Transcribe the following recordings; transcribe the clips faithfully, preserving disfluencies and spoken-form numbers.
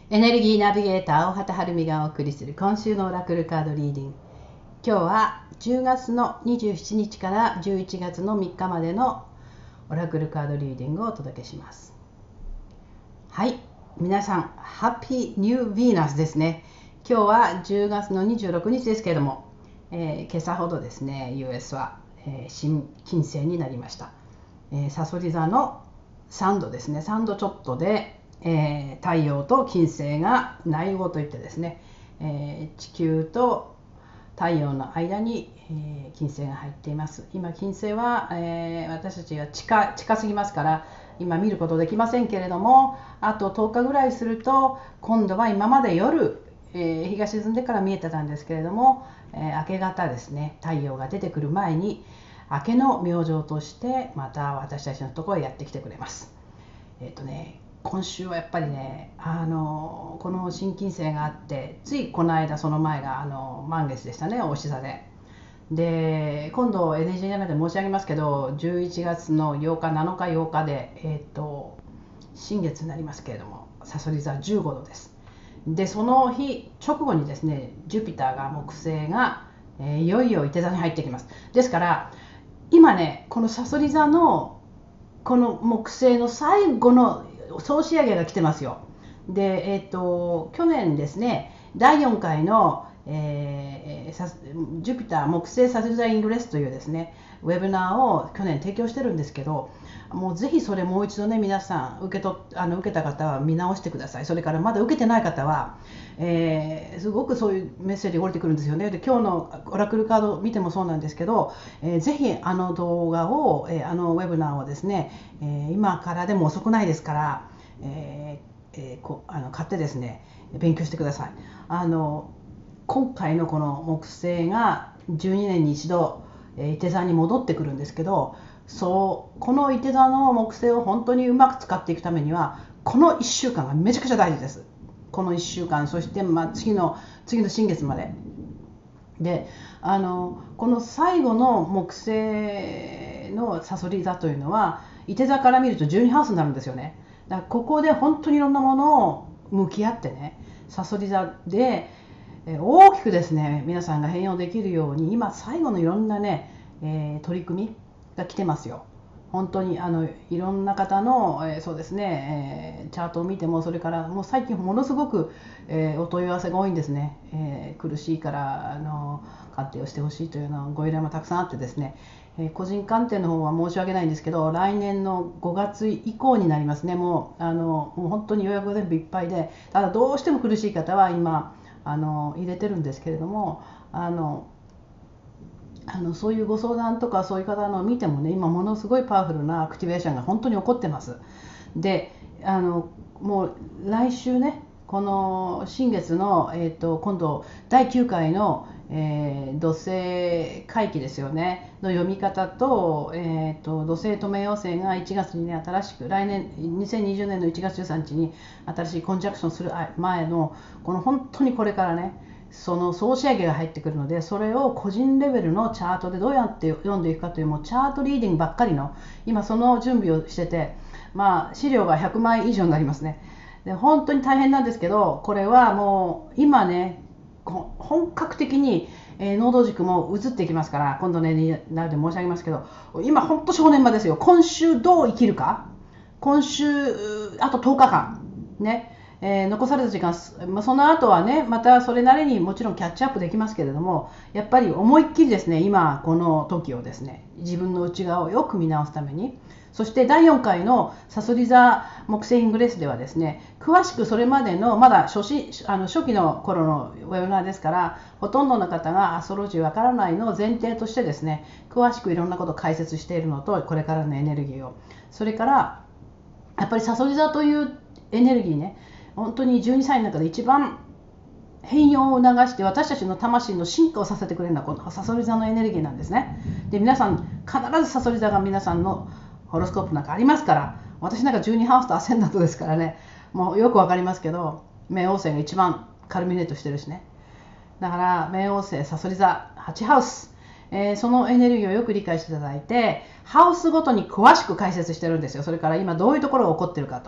エネルギーナビゲーター大畑はるみがお送りする今週のオラクルカードリーディング。今日はじゅうがつのにじゅうしちにちからじゅういちがつのみっかまでのオラクルカードリーディングをお届けします。はい、皆さんハッピーニューヴィーナスですね。今日はじゅうがつのにじゅうろくにちですけれども、えー、今朝ほどですね ユーエス は、えー、新金星になりました。えー、サソリ座のさんどですね、さんどちょっとでえー、太陽と金星が内合といってですね、えー、地球と太陽の間に、えー、金星が入っています。今金星は、えー、私たちが近近すぎますから今見ることできませんけれども、あととおかぐらいすると今度は今まで夜、えー、日が沈んでから見えてたんですけれども、えー、明け方ですね、太陽が出てくる前に明けの明星としてまた私たちのところへやってきてくれます。えっとね今週はやっぱりね、あのこの新金星があって、ついこの間その前があの満月でしたね、おし座で。で今度 エヌジー で申し上げますけど、じゅういちがつのようかなのかようかで、えー、と新月になりますけれども、さそり座じゅうごどです。でその日直後にですね、ジュピターが木星が、えー、いよいよいて座に入ってきます。ですから今ね、このさそり座のこの木星の最後の総仕上げが来てますよ。で、えー、と去年ですね、だいよんかいの、えー、ジュピター木星サソリ座イングレスというですねウェブナーを去年提供してるんですけど、もうぜひそれもう一度ね、皆さん受けとあの受けた方は見直してください。それからまだ受けてない方は、えー、すごくそういうメッセージが降りてくるんですよね。で今日のオラクルカード見てもそうなんですけど、えー、ぜひあの動画を、えー、あのウェブナーをですね、えー、今からでも遅くないですから、えーえー、こあの買ってですね勉強してください。あの今回のこの木星がじゅうにねんに一度いて座に戻ってくるんですけど、そうこのいて座の木星を本当にうまく使っていくためにはこのいっしゅうかんがめちゃくちゃ大事です。このいっしゅうかん、そして、まあ、次の次の新月までで、あのこの最後の木星のさそり座というのはいて座から見るとじゅうにハウスになるんですよね。だからここで本当にいろんなものを向き合ってね、さそり座で大きくですね皆さんが変容できるように、今最後のいろんなね、えー、取り組みが来てますよ。本当にあのいろんな方の、えー、そうですね、えー、チャートを見ても、それからもう最近ものすごく、えー、お問い合わせが多いんですね。えー、苦しいからあの鑑定をしてほしいというようなご依頼もたくさんあってですね、えー、個人鑑定の方は申し訳ないんですけど、来年のごがつ以降になりますね。もうあのもう本当に予約が全部いっぱいで、ただどうしても苦しい方は今あの入れてるんですけれども、あのあのそういうご相談とかそういう方のを見てもね、今ものすごいパワフルなアクティベーションが本当に起こってます。であのもう来週ね、この新月の、えー、と今度だいきゅうかいの、えー、土星回帰ですよねの読み方と、えー、と土星と冥王星がいちがつに、ね、新しく来年にせんにじゅうねんのいちがつじゅうさんにちに新しいコンジャクションする前のこの本当にこれからね、その総仕上げが入ってくるので、それを個人レベルのチャートでどうやって読んでいくかという、もうチャートリーディングばっかりの今その準備をしてて、まあ資料がひゃくまい以上になりますね。で本当に大変なんですけど、これはもう今ね本格的に、えー、能動軸も移っていきますから、今度ねになるで申し上げますけど、今本当正念場ですよ。今週どう生きるか、今週あととおかかんね、えー、残された時間、まあ、その後はねまたそれなりにもちろんキャッチアップできますけれども、やっぱり思いっきりですね、今この時をですね自分の内側をよく見直すために、そしてだいよんかいのさそり座木星イングレスではですね、詳しくそれまでのまだ初期あの初期の頃のウェブナーですから、ほとんどの方がアストロジーわからないのを前提としてですね、詳しくいろんなことを解説しているのと、これからのエネルギーを、それからやっぱりさそり座というエネルギーね、本当にじゅうにさいの中で一番変容を促して私たちの魂の進化をさせてくれるのはこのさそり座のエネルギーなんですね。で皆さん必ずさそり座が皆さんのホロスコープなんかありますから、私なんかじゅうにハウスとアセンダントですからね、もうよくわかりますけど、冥王星が一番カルミネートしてるしね。だから冥王星さそり座はちハウス、えー、そのエネルギーをよく理解していただいて、ハウスごとに詳しく解説してるんですよ。それから今どういうところが起こってるかと。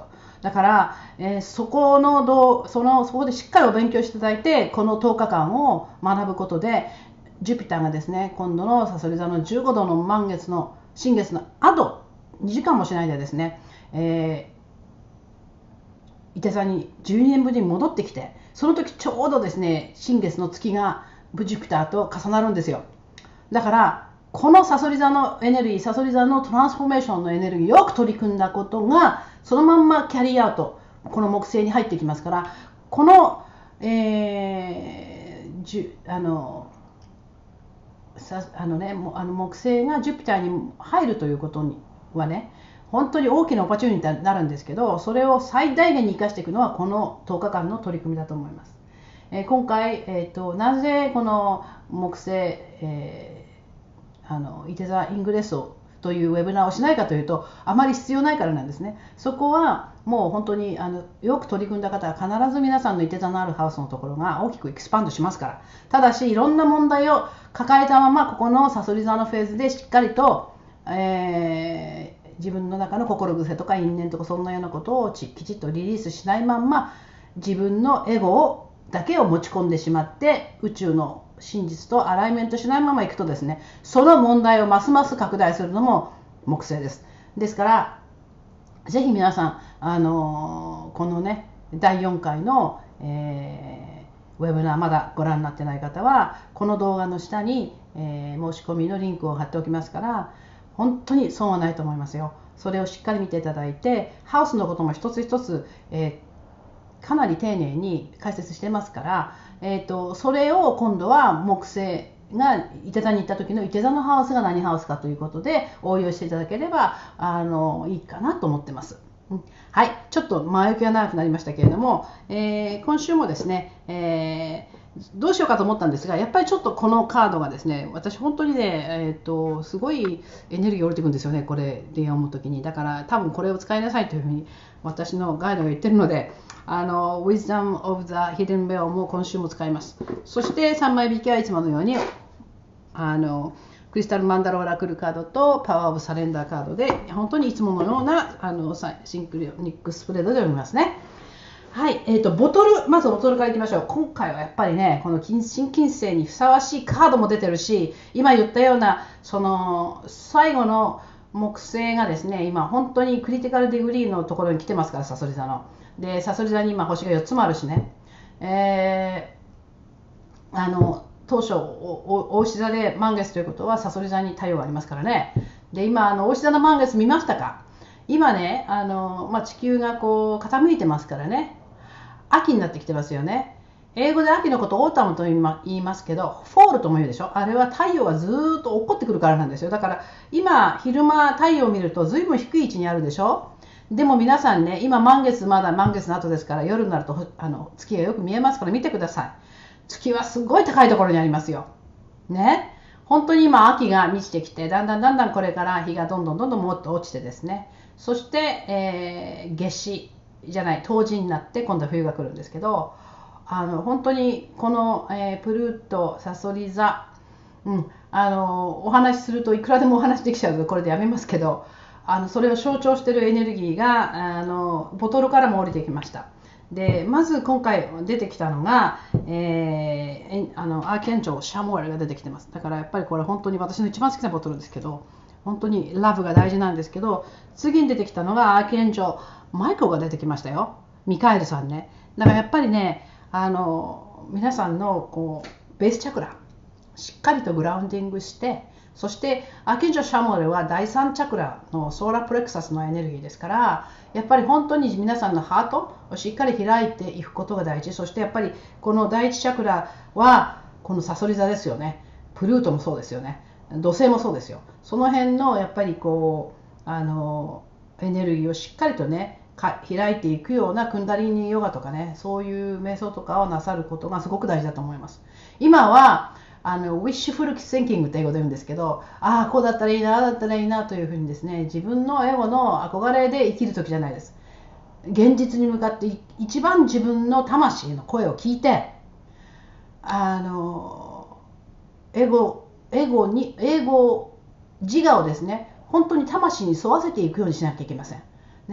だから、えー、そこのどそのそこでしっかりお勉強していただいて、このとおかかんを学ぶことで、ジュピターがですね、今度のさそり座のじゅうごどの満月の新月の後にじかんもしないでですね、えー、伊手座にじゅうにねんぶりに戻ってきて、その時ちょうどですね、新月の月がジュピターと重なるんですよ。だからこのさそり座のエネルギー、さそり座のトランスフォーメーションのエネルギーをよく取り組んだことがそのまんまキャリーアウト、この木星に入ってきますから、この、えー、じゅあのさあのね、あの木星がジュピターに入るということにはね、本当に大きなオパチュニティになるんですけど、それを最大限に生かしていくのはこのとおかかんの取り組みだと思います。えー、今回、えーと、なぜこの木星、えー、あの伊手座イングレッソというウェブナーをしないかというと、あまり必要ないからなんですね。そこはもう本当にあのよく取り組んだ方は必ず皆さんの伊手座のあるハウスのところが大きくエクスパンドしますから。ただしいろんな問題を抱えたままここのさそり座のフェーズでしっかりと、えー、自分の中の心癖とか因縁とかそんなようなことをきちっとリリースしないまんま、自分のエゴをだけを持ち込んでしまって宇宙の真実とアライメントしないままいくとですね、その問題をますます拡大するのも木星です。ですからぜひ皆さん、あのー、このねだいよんかいの、えー、ウェブナーまだご覧になってない方はこの動画の下に、えー、申し込みのリンクを貼っておきますから、本当に損はないと思いますよ。それをしっかり見ていただいて、ハウスのことも一つ一つ、えーかなり丁寧に解説してますから、えーと、それを今度は木星が伊手座に行った時の伊手座のハウスが何ハウスかということで応用していただければあのいいかなと思ってます。はい、ちょっと前置きが長くなりましたけれども、えー、今週もですね、えーどうしようかと思ったんですが、やっぱりちょっとこのカードがですね、私本当にね、えー、とすごいエネルギー降りてくるんですよね、これで読むときに。だから多分これを使いなさいというふうに私のガイドが言ってるので、あの Wisdom of the Hidden Bell も今週も使います。そしてさんまい引きはいつものようにあのクリスタルマンダラオラクルカードとパワーオブサレンダーカードで、本当にいつものようなあのシンクロニックスプレードで読みますね。はい、えーと、ボトル、まずボトルからいきましょう。今回はやっぱりね、この新金星にふさわしいカードも出てるし、今言ったような、その最後の木星がですね、今本当にクリティカルディグリーのところに来てますから、さそり座の。で、さそり座に今星がよっつもあるしね。えー、あの、当初、お牛座で満月ということは、さそり座に太陽がありますからね。で、今、あの、お牛座の満月見ましたか？今ね、あの、まあ、地球がこう傾いてますからね。秋になってきてますよね。英語で秋のことをオータムと言いますけど、フォールとも言うでしょ。あれは太陽がずーっと落っこってくるからなんですよ。だから今昼間太陽を見るとずいぶん低い位置にあるでしょ。でも皆さんね、今満月、まだ満月の後ですから、夜になるとあの月がよく見えますから見てください。月はすごい高いところにありますよ。ね。本当に今秋が満ちてきて、だんだんだんだんこれから日がどんどんどんどんもっと落ちてですね。そして、えー、夏至じゃない冬至になって今度は冬が来るんですけど、あの本当にこの、えー、プルートさそり座、うん、あのお話しするといくらでもお話できちゃうのでこれでやめますけど、あのそれを象徴しているエネルギーがあのボトルからも降りてきました。でまず今回出てきたのが、えー、あのアーケンジョルシャモエルが出てきてます。だからやっぱりこれ本当に私の一番好きなボトルですけど、本当にラブが大事なんですけど、次に出てきたのがアーケンジョルマイコが出てきましたよ。ミカエルさんね。だからやっぱりね、あの皆さんのこうベースチャクラしっかりとグラウンディングして、そしてアーケンジョルシャモエルはだいさんチャクラのソーラープレクサスのエネルギーですから、やっぱり本当に皆さんのハートをしっかり開いていくことが大事。そしてやっぱりこのだいいちチャクラはこのさそり座ですよね。プルートもそうですよね。土星もそうですよ。その辺のやっぱりこうあのエネルギーをしっかりとね開いていくようなクンダリーニヨガとかね、そういう瞑想とかをなさることがすごく大事だと思います。今はあのウィッシュフルシンキングって英語で言うんですけど、ああこうだったらいいな、ああだったらいいなというふうにですね、自分のエゴの憧れで生きる時じゃないです。現実に向かって一番自分の魂の声を聞いて、あのエゴエゴにエゴ自我をですね、本当に魂に沿わせていくようにしなきゃいけません。ね、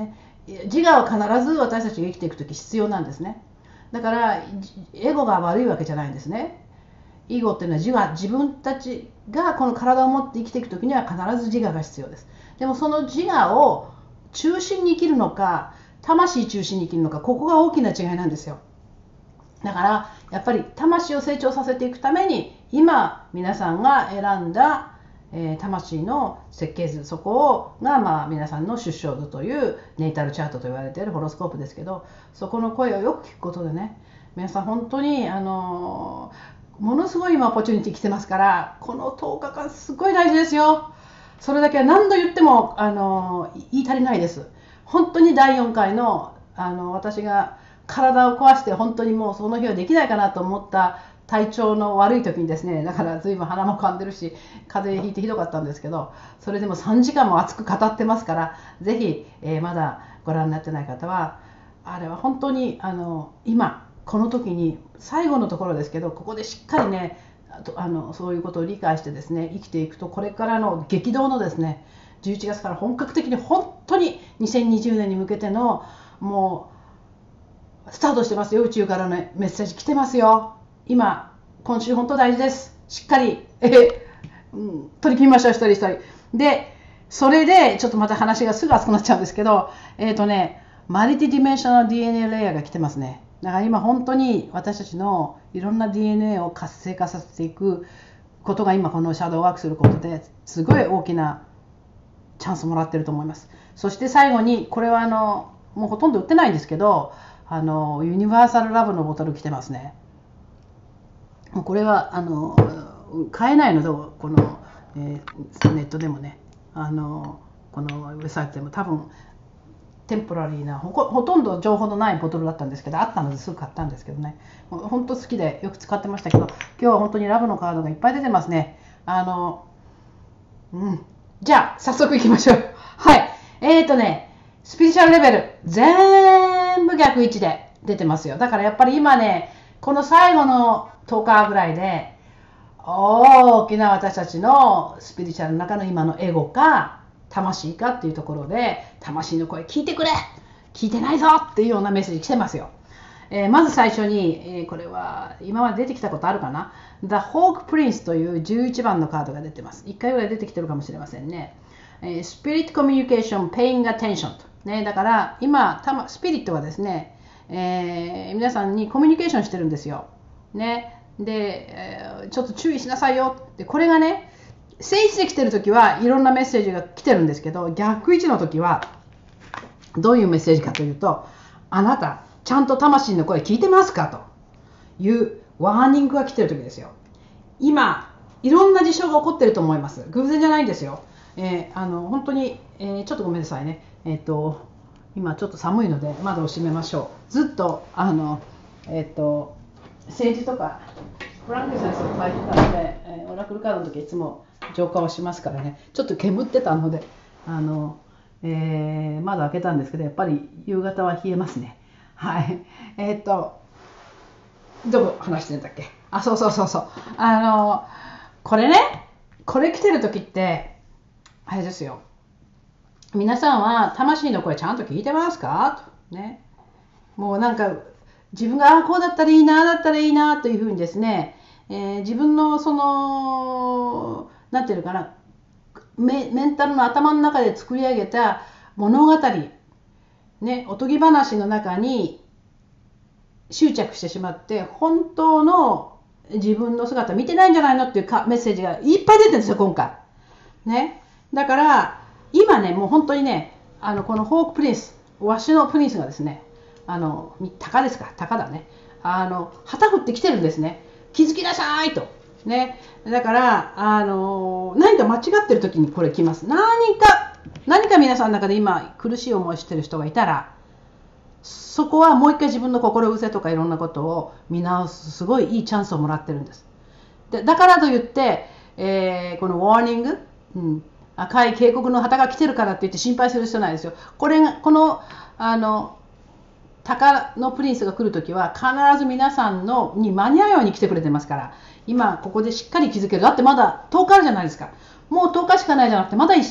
自我は必ず私たちが生きていくとき必要なんですね。だからエゴが悪いわけじゃないんですね。イゴっていうのは自我、自分たちがこの体を持って生きていくときには必ず自我が必要です。でもその自我を中心に生きるのか、魂中心に生きるのか、ここが大きな違いなんですよ。だからやっぱり魂を成長させていくために、今皆さんが選んだ、えー、魂の設計図、そこが、まあ、皆さんの出生図というネイタルチャートと言われているホロスコープですけど、そこの声をよく聞くことでね、皆さん本当にあのー、ものすごい今オポチュニティ来てますから、このとおかかんすごい大事ですよ。それだけは何度言っても、あのー、言い足りないです。本当にだいよんかいの、あの私が体を壊して本当にもうその日はできないかなと思った体調の悪い時にですね、だから随分鼻もかんでるし風邪ひいてひどかったんですけど、それでもさんじかんも熱く語ってますから、ぜひ、えー、まだご覧になってない方は、あれは本当にあの今この時に最後のところですけど、ここでしっかりね、あのそういうことを理解してですね、生きていくと、これからの激動のですね、じゅういちがつから本格的に本当ににせんにじゅうねんに向けてのもうスタートしてますよ。宇宙からのメッセージ来てますよ。今今週本当大事です。しっかり、えーうん、取り組みましょう、一人一人で。それでちょっとまた話がすぐ熱くなっちゃうんですけど、えっとねマルティディメンショナル ディーエヌエー レイヤーが来てますね。だから今本当に私たちのいろんな ディーエヌエー を活性化させていくことが、今このシャドーワークすることですごい大きなチャンスもらってると思います。そして最後に、これはあのもうほとんど売ってないんですけど、あのユニバーサルラブのボトル来てますね。もうこれはあの買えないので、この、えー、ネットでもね、あのこのウェブサイトでも多分テンポラリーな ほ, ほとんど情報のないボトルだったんですけど、あったのですぐ買ったんですけどね、本当好きでよく使ってましたけど、今日は本当にラブのカードがいっぱい出てますね。あの、うん、じゃあ早速いきましょう。はい、えーとねスピリチュアルレベル全部逆位置で出てますよ。だからやっぱり今ね、この最後のとおかぐらいで大きな私たちのスピリチュアルの中の今のエゴか魂かっていうところで、魂の声聞いてくれ、聞いてないぞっていうようなメッセージ来てますよ。えー、まず最初に、えー、これは今まで出てきたことあるかな、 The Hawk Prince というじゅういちばんのカードが出てます。いっかいぐらい出てきてるかもしれませんね。えー、Spirit Communication Paying Attention と、ね、だから今スピリットはですね、えー、皆さんにコミュニケーションしてるんですよ、ね、で、えー、ちょっと注意しなさいよって。これがね、正位置で来てるときはいろんなメッセージが来てるんですけど、逆位置のときはどういうメッセージかというと、あなたちゃんと魂の声聞いてますかというワーニングが来てるときですよ。今いろんな事象が起こってると思います。偶然じゃないんですよ。えー、あの本当に、えー、ちょっとごめんなさいね。えっと今ちょっと寒いので窓を閉めましょう。ずっとあのえっと政治とかフランク先生を書いてたので、えー、オラクルカードの時いつも浄化をしますからね、ちょっと煙ってたので、あの、えー、窓開けたんですけど、やっぱり夕方は冷えますね。はい。えー、っとどこ話してんだっけ。あ、そうそうそうそう。あのこれね、これ来てる時ってあれですよ。皆さんは魂の声ちゃんと聞いてますかとね。もうなんか自分があこうだったらいいな、だったらいいなというふうにですね、えー、自分のそのなんていうのかな、メ、メンタルの頭の中で作り上げた物語、ね、おとぎ話の中に執着してしまって、本当の自分の姿見てないんじゃないのっていうかメッセージがいっぱい出てるんですよ今回、ね、だから今ね、もう本当にね、あのこのホークプリンス、ワシのプリンスがですね、あの鷹ですか、鷹だね、あの旗振ってきてるんですね。気づきなさいと、ね、だからあの何か間違ってる時にこれ来ます。何か何か皆さんの中で今苦しい思いしてる人がいたら、そこはもう一回自分の心癖とかいろんなことを見直すすごいいいチャンスをもらってるんです。でだからといって、えー、このウォーニング、うん、赤い警告の旗が来てるからって言って心配する必要ないですよ。これがこのあの鷹のプリンスが来るときは必ず皆さんのに間に合うように来てくれてますから、今ここでしっかり気づける。だってまだとおかあるじゃないですか。もうとおかしかないじゃなくて、まだ 1,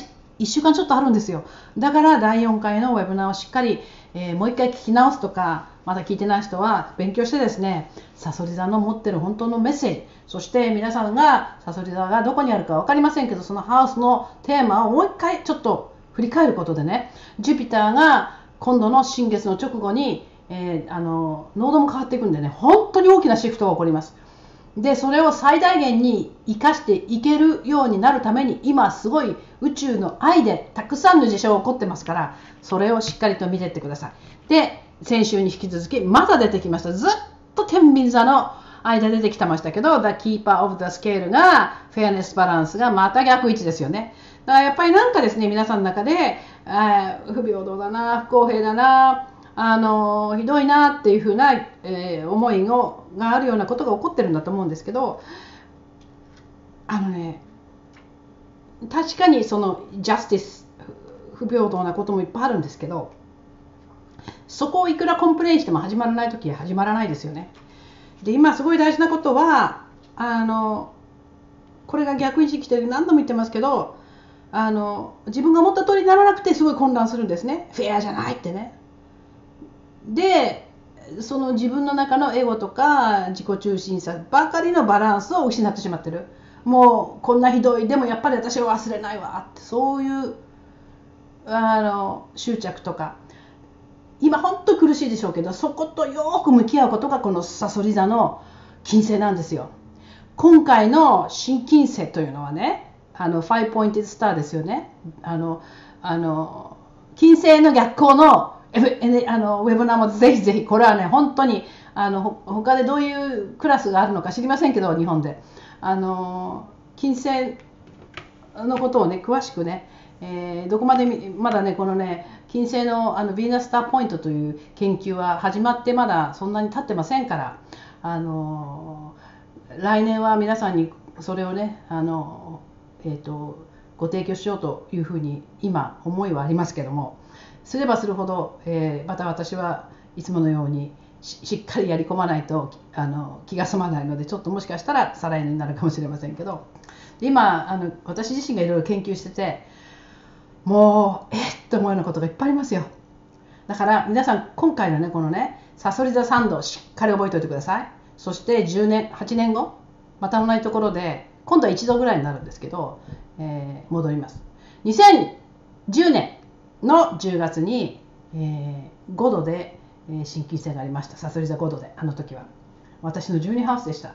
いっしゅうかんちょっとあるんですよ。だからだいよんかいのウェブナーをしっかり、えー、もう一回聞き直すとか、まだ聞いてない人は勉強してですね、さそり座の持ってる本当のメッセージ、そして皆さんがさそり座がどこにあるか分かりませんけど、そのハウスのテーマをもう一回ちょっと振り返ることでね、ジュピターが今度の新月の直後に、えー、あのノードも変わっていくんでね、本当に大きなシフトが起こります。でそれを最大限に生かしていけるようになるために、今すごい宇宙の愛でたくさんの事象が起こってますから、それをしっかりと見ていってください。で先週に引き続きまた出てきました。ずっと天秤座の間出てきてましたけど、 The Keeper of the Scale がフェアネスバランスがまた逆位置ですよね。だからやっぱりなんかですね、皆さんの中で不平等だな、不公平だな、あのひどいなっていう風な、えー、思いのがあるようなことが起こってるんだと思うんですけど、あのね、確かにそのジャスティス、不平等なこともいっぱいあるんですけど、そこをいくらコンプレインしても始まらないときは始まらないですよね。で今すごい大事なことは、あのこれが逆位置に来て何度も言ってますけど、あの自分が思った通りにならなくてすごい混乱するんですね。フェアじゃないってね。でその自分の中のエゴとか自己中心さばかりのバランスを失ってしまってる。もうこんなひどい、でもやっぱり私は忘れないわって、そういうあの執着とか、今本当苦しいでしょうけど、そことよく向き合うことがこのさそり座の金星なんですよ。今回の新金星というのはね、あのファイブポインティスターですよね。あのあの金星の逆行のあのウェブナーもぜひぜひ、これはね本当にあの他でどういうクラスがあるのか知りませんけど、日本であの金星のことをね詳しくね、えー、どこまでまだねこのね金星のあのヴィーナススターポイントという研究は始まってまだそんなに経ってませんから、あの来年は皆さんにそれをねあの、えーと、ご提供しようというふうに今思いはありますけども、すればするほど、えー、また私はいつものように し, しっかりやり込まないとあの気が済まないので、ちょっともしかしたら再来年になるかもしれませんけど、今あの私自身がいろいろ研究してて、もうえっと思うようなことがいっぱいありますよ。だから皆さん今回のねこのねさそり座さんどしっかり覚えておいてください。そしてじゅうねんはちねんごまた同じところで今度はいちどぐらいになるんですけど、えー、戻ります。にせんじゅうねんのじゅうがつに、えー、ごどで、えー、新金星がありました。さそり座ごどで、あの時は私のじゅうにハウスでした。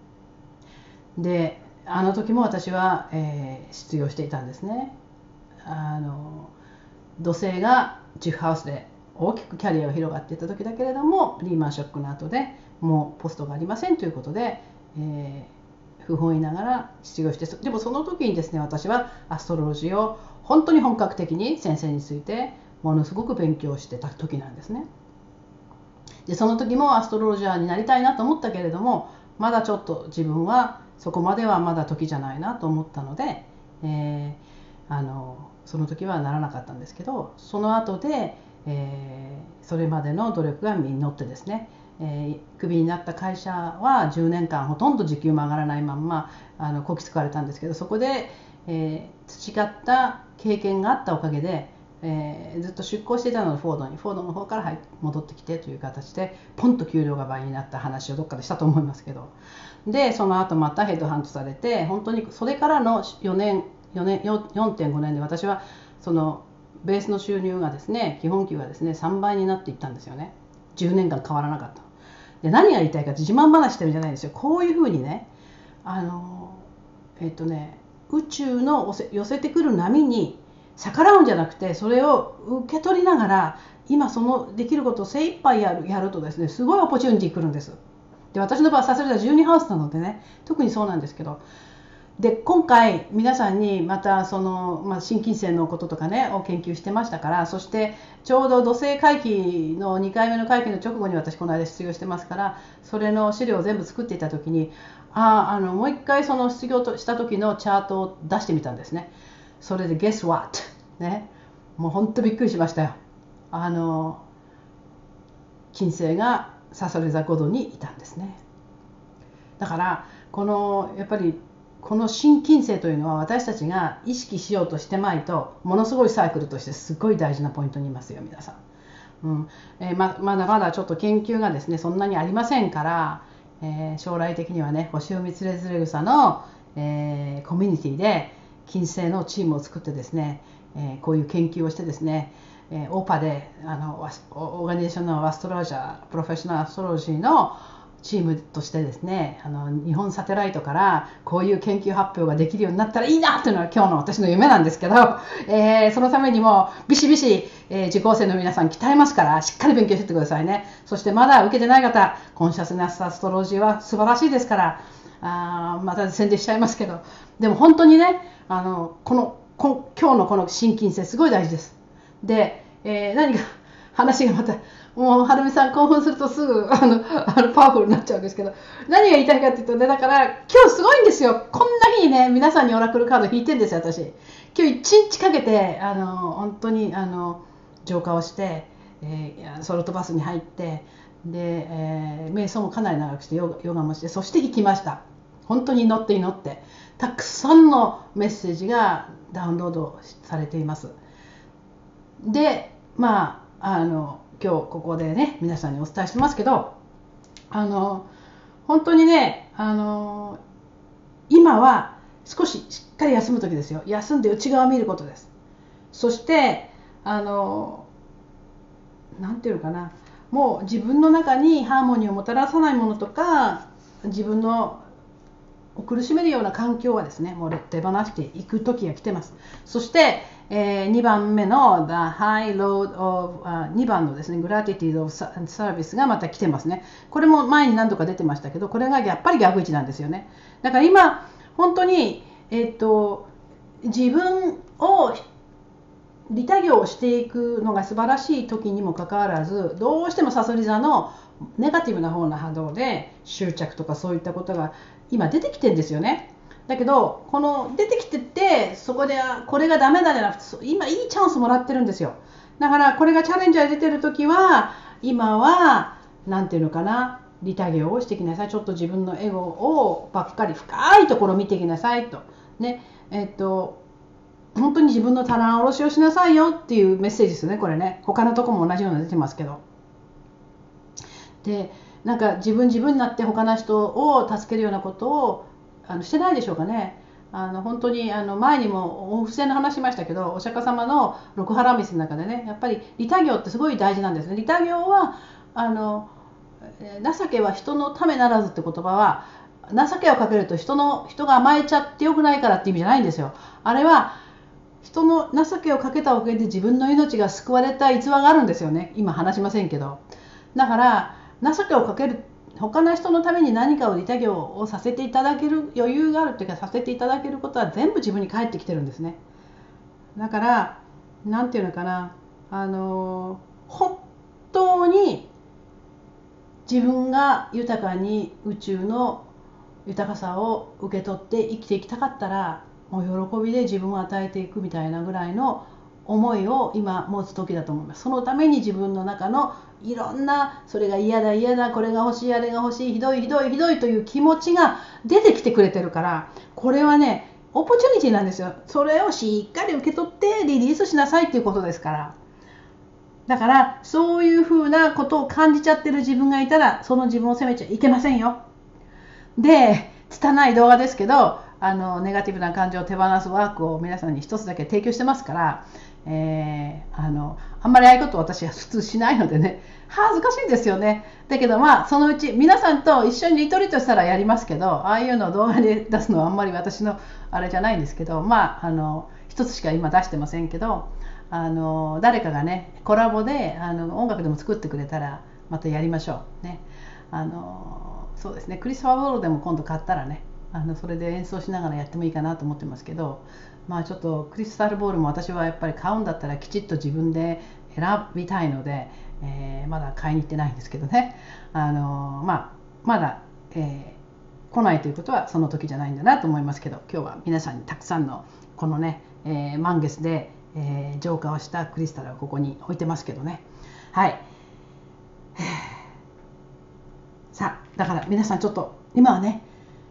であの時も私は、えー、失業していたんですね。あの土星がじゅうハウスで大きくキャリアが広がっていった時だけれども、リーマンショックの後でもうポストがありませんということで、えー、不本意ながら失業して、でもその時にですね、私はアストロロジーを本当に本格的に先生についてものすごく勉強してた時なんですね。でその時もアストロロジャーになりたいなと思ったけれども、まだちょっと自分はそこまではまだ時じゃないなと思ったので、えー、あのその時はならなかったんですけど、その後で、えー、それまでの努力が実ってですね、えー、クビになった会社はじゅうねんかんほとんど時給も上がらないまんまあのこき使われたんですけど、そこで、えー、培った経験があったおかげで、えー、ずっと出向していたのでフォードにフォードの方から戻ってきてという形でポンと給料が倍になった話をどっかでしたと思いますけど、でその後またヘッドハントされて、本当にそれからのよねん よねん よんてんごねんで私はそのベースの収入がですね、基本給がですねさんばいになっていったんですよね。じゅうねんかん変わらなかった。で何が言いたいかって自慢話してるんじゃないんですよ。こういうふうにね、あのえっとね宇宙の寄せてくる波に逆らうんじゃなくて、それを受け取りながら今そのできることを精一杯やるやるとですね、すごいオポチュニティ来るんです。で私の場合さすがにじゅうにハウスなのでね、特にそうなんですけど、で今回皆さんにまたその、まあ、新金星のこととかねを研究してましたから、そしてちょうど土星回帰のにかいめの回帰の直後に私この間失業してますから、それの資料を全部作っていた時に、ああのもう一回その失業とした時のチャートを出してみたんですね。それで Guess what? ね、もう本当びっくりしましたよ。あの金星がさそり座ごどにいたんですね。だからこのやっぱりこの心筋性というのは私たちが意識しようとしてまいとものすごいサイクルとしてすごい大事なポイントにいますよ皆さん。うんえー、ま, まだまだちょっと研究がですねそんなにありませんから、えー、将来的にはね星読みつれづれ草の、えー、コミュニティで金星のチームを作ってですね、えー、こういう研究をしてですね、えー、オーパであのオーガニゼーションのアストロロジャープロフェッショナルアストロロジーのチームとしてですねあの日本サテライトからこういう研究発表ができるようになったらいいなというのが今日の私の夢なんですけど、えー、そのためにもビシビシ、えー、受講生の皆さん鍛えますからしっかり勉強してってくださいね。そしてまだ受けてない方コンシャスネスアストロロジーは素晴らしいですからあまた宣伝しちゃいますけどでも本当にねあのこのこ今日のこの心筋性すごい大事です。で、えー、何か話がまたもうはるみさん興奮するとすぐあのあのパワフルになっちゃうんですけど何が言いたいかっていうとねだから今日すごいんですよ。こんな日にね皆さんにオラクルカード引いてるんですよ私。今日一日かけてあの本当にあの浄化をして、えー、ソロトバスに入ってで、えー、瞑想もかなり長くしてヨガ、ヨガもしてそして行きました。本当に祈って祈ってたくさんのメッセージがダウンロードされています。でまああの今日ここでね皆さんにお伝えしてますけどあの本当にねあの今は少ししっかり休む時ですよ。休んで内側を見ることです。そしてあのなんていうのかなもう自分の中にハーモニーをもたらさないものとか自分の苦しめるような環境はですねもう手放していく時が来てます。そして、えー、にばんめの The High Load of、uh, にばんのですね Gratitude of Service がまた来てますね。これも前に何度か出てましたけどこれがやっぱり逆位置なんですよね。だから今本当に、えー、と自分を利他行をしていくのが素晴らしい時にもかかわらずどうしてもさそり座のネガティブな方の波動で執着とかそういったことが今出てきてるんですよね。だけどこの出てきててそこでこれがダメだじゃなくて今いいチャンスもらってるんですよ。だからこれがチャレンジャーで出てる時は今はなんていうのかな利他行をしていきなさい。ちょっと自分のエゴをばっかり深いところを見ていきなさいとねえっと本当に自分の棚卸しをしなさいよっていうメッセージですよねこれね。他のとこも同じようなの出てますけどでなんか自分自分になって他の人を助けるようなことをあのしてないでしょうかね。あの本当にあの前にもお布施の話しましたけどお釈迦様の六波羅蜜の中でねやっぱり利他行ってすごい大事なんですね。利他行はあの情けは人のためならずって言葉は情けをかけると人の人が甘えちゃってよくないからって意味じゃないんですよ。あれは人の情けをかけたおかげで自分の命が救われた逸話があるんですよね。今話しませんけどだから情けをかける他の人のために何かを利他行をさせていただける余裕があるというかさせていただけることは全部自分に返ってきてるんですね。だからなんていうのかなあの本当に自分が豊かに宇宙の豊かさを受け取って生きていきたかったらもう喜びで自分を与えていくみたいなぐらいの思いを今持つ時だと思います。そのために自分の中のいろんなそれが嫌だ嫌だこれが欲しいあれが欲しいひどいひどいひどいという気持ちが出てきてくれてるからこれはねオポチュニティなんですよ。それをしっかり受け取ってリリースしなさいっていうことですから。だからそういうふうなことを感じちゃってる自分がいたらその自分を責めちゃいけませんよ。で拙い動画ですけどあのネガティブな感情を手放すワークを皆さんに一つだけ提供してますから、えー、あのあんまりああいうこと私は普通しないのでね恥ずかしいんですよね。だけどまあそのうち皆さんと一緒にリトリートしたらやりますけどああいうのを動画で出すのはあんまり私のあれじゃないんですけどまああの一つしか今出してませんけどあの誰かがねコラボであの音楽でも作ってくれたらまたやりましょうね。あのそうですねクリストファー・ボールでも今度買ったらねあのそれで演奏しながらやってもいいかなと思ってますけどまあちょっとクリスタルボールも私はやっぱり買うんだったらきちっと自分で選びたいので、えー、まだ買いに行ってないんですけどねあの、まあ、まだ、えー、来ないということはその時じゃないんだなと思いますけど今日は皆さんにたくさんのこのね、えー、満月で、えー、浄化をしたクリスタルをここに置いてますけどねはいさあだから皆さんちょっと今はね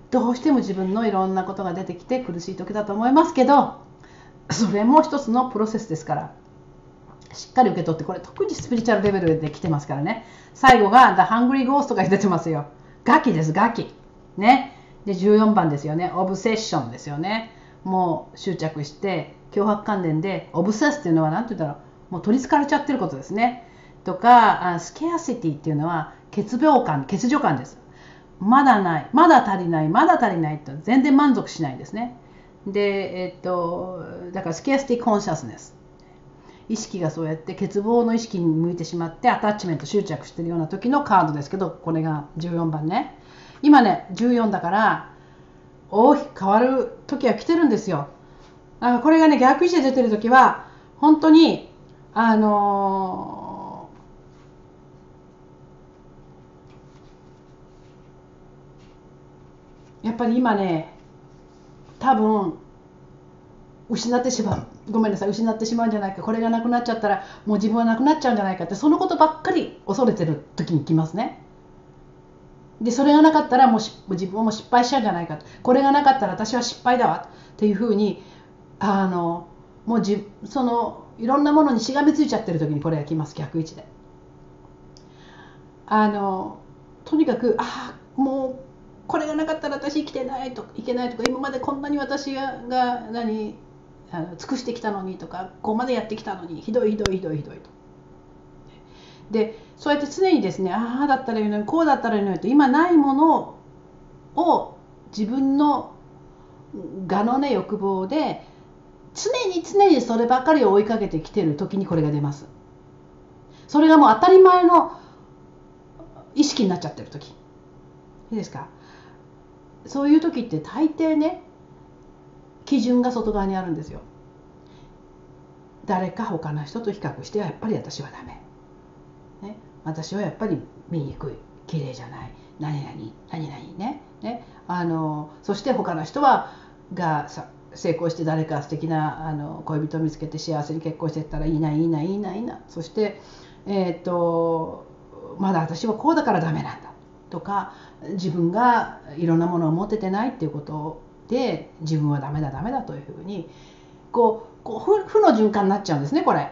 どうしても自分のいろんなことが出てきて苦しい時だと思いますけど、それも一つのプロセスですから、しっかり受け取って、これ特にスピリチュアルレベルで来てますからね。最後が The Hungry Ghost が出てますよ。ガキです、ガキね。でじゅうよんばんですよね。オブセッションですよね。もう執着して強迫観念で、オブセスっていうのは何て言うんだろう、もう取りつかれちゃってることですね。とか、スケアシティっていうのは欠病感、欠如感です。まだない、まだ足りない、まだ足りないと全然満足しないんですね。で、えっと、だからスケアシティコンシャスネス。意識がそうやって欠乏の意識に向いてしまってアタッチメント執着してるような時のカードですけど、これがじゅうよんばんね。今ねじゅうよんだから大きく変わる時は来てるんですよ。だからこれがね逆位置で出てる時は本当にあのー、やっぱり今ね多分失ってしまう、ごめんなさい、失ってしまうんじゃないか、これがなくなっちゃったらもう自分はなくなっちゃうんじゃないかって、そのことばっかり恐れてる時に来ますね。でそれがなかったらもう自分も失敗しちゃうんじゃないか、これがなかったら私は失敗だわっていうふうに、あのもうじそのいろんなものにしがみついちゃってる時にこれが来ます、逆位置で。あのとにかくああもうこれがなかったら私生きてないといけないとか、今までこんなに私が何あの尽くしてきたのにとか、ここまでやってきたのにひどいひどいひどいひどいと。でそうやって常にですね、ああだったらいいのにこうだったらいいのにと、今ないものを自分の我のね欲望で常に常にそればっかりを追いかけてきてる時にこれが出ます。それがもう当たり前の意識になっちゃってる時いいですか。そういう時って大抵ね基準が外側にあるんですよ。誰か他の人と比較してはやっぱり私はダメ、ね、私はやっぱり醜い、綺麗じゃない、何々何々ね、ね、あのそして他の人はがさ成功して誰か素敵なあの恋人を見つけて幸せに結婚していったらいいないいないいないいな、そして、えー、っとまだ私はこうだからダメなんだとか、自分がいろんなものを持ててないっていうことで自分はダメだダメだというふうにこう、こう負の循環になっちゃうんですね、これ。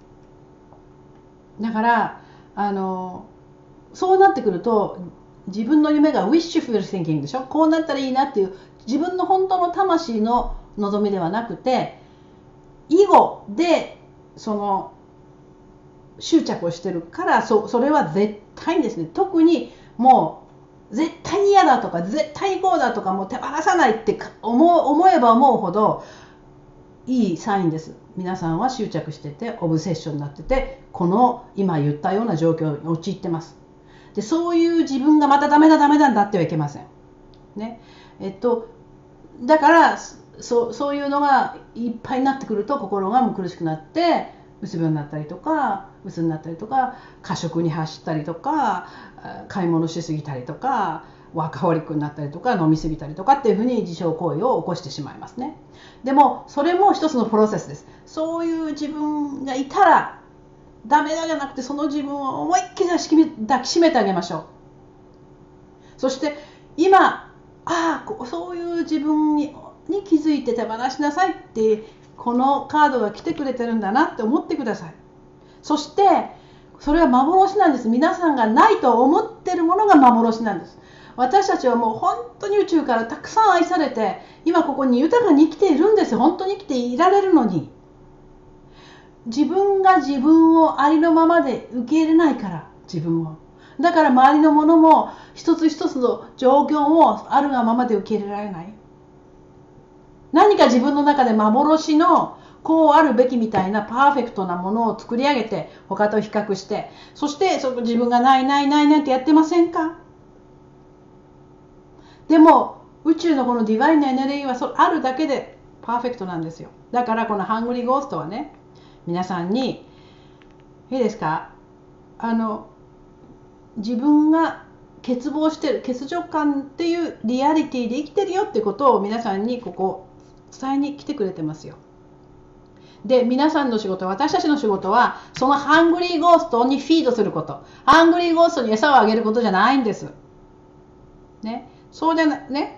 だからあのそうなってくると自分の夢が wishful thinking でしょ、こうなったらいいなっていう自分の本当の魂の望みではなくて、囲碁でその執着をしてるから、 そ, それは絶対にですね、特にもう絶対に嫌だとか絶対こうだとかもう手放さないって思う思えば思うほどいいサインです。皆さんは執着しててオブセッションになってて、この今言ったような状況に陥ってます。でそういう自分がまたダメだダメだんだってはいけません、ね、えっとだからそ う, そういうのがいっぱいになってくると心がもう苦しくなってうつ病になったりとか、うつになったりとか、過食に走ったりとか、買い物しすぎたりとか、ワーカホリックになったりとか、飲みすぎたりとかっていうふうに自傷行為を起こしてしまいますね。でもそれも一つのプロセスです。そういう自分がいたらダメだじゃなくて、その自分を思いっきり抱きしめてあげましょう。そして今ああそういう自分にに気づいて手放しなさいって、このカードが来てくれてるんだなって思ってください。そしてそれは幻なんです。皆さんがないと思ってるものが幻なんです。私たちはもう本当に宇宙からたくさん愛されて、今ここに豊かに生きているんですよ。本当に生きていられるのに、自分が自分をありのままで受け入れないから、自分をだから周りのものも一つ一つの状況をあるがままで受け入れられない。何か自分の中で幻のこうあるべきみたいなパーフェクトなものを作り上げて、他と比較して、そしてそこ自分がないないないないってやってませんか。でも宇宙のこのディバインなエネルギーはそあるだけでパーフェクトなんですよ。だからこのハングリーゴーストはね、皆さんにいいですか、あの自分が欠乏してる、欠如感っていうリアリティで生きてるよってことを皆さんにここ伝えに来てくれてますよ。で皆さんの仕事、私たちの仕事はそのハングリーゴーストにフィードすること、ハングリーゴーストに餌をあげることじゃないんです、ね、そうじゃなね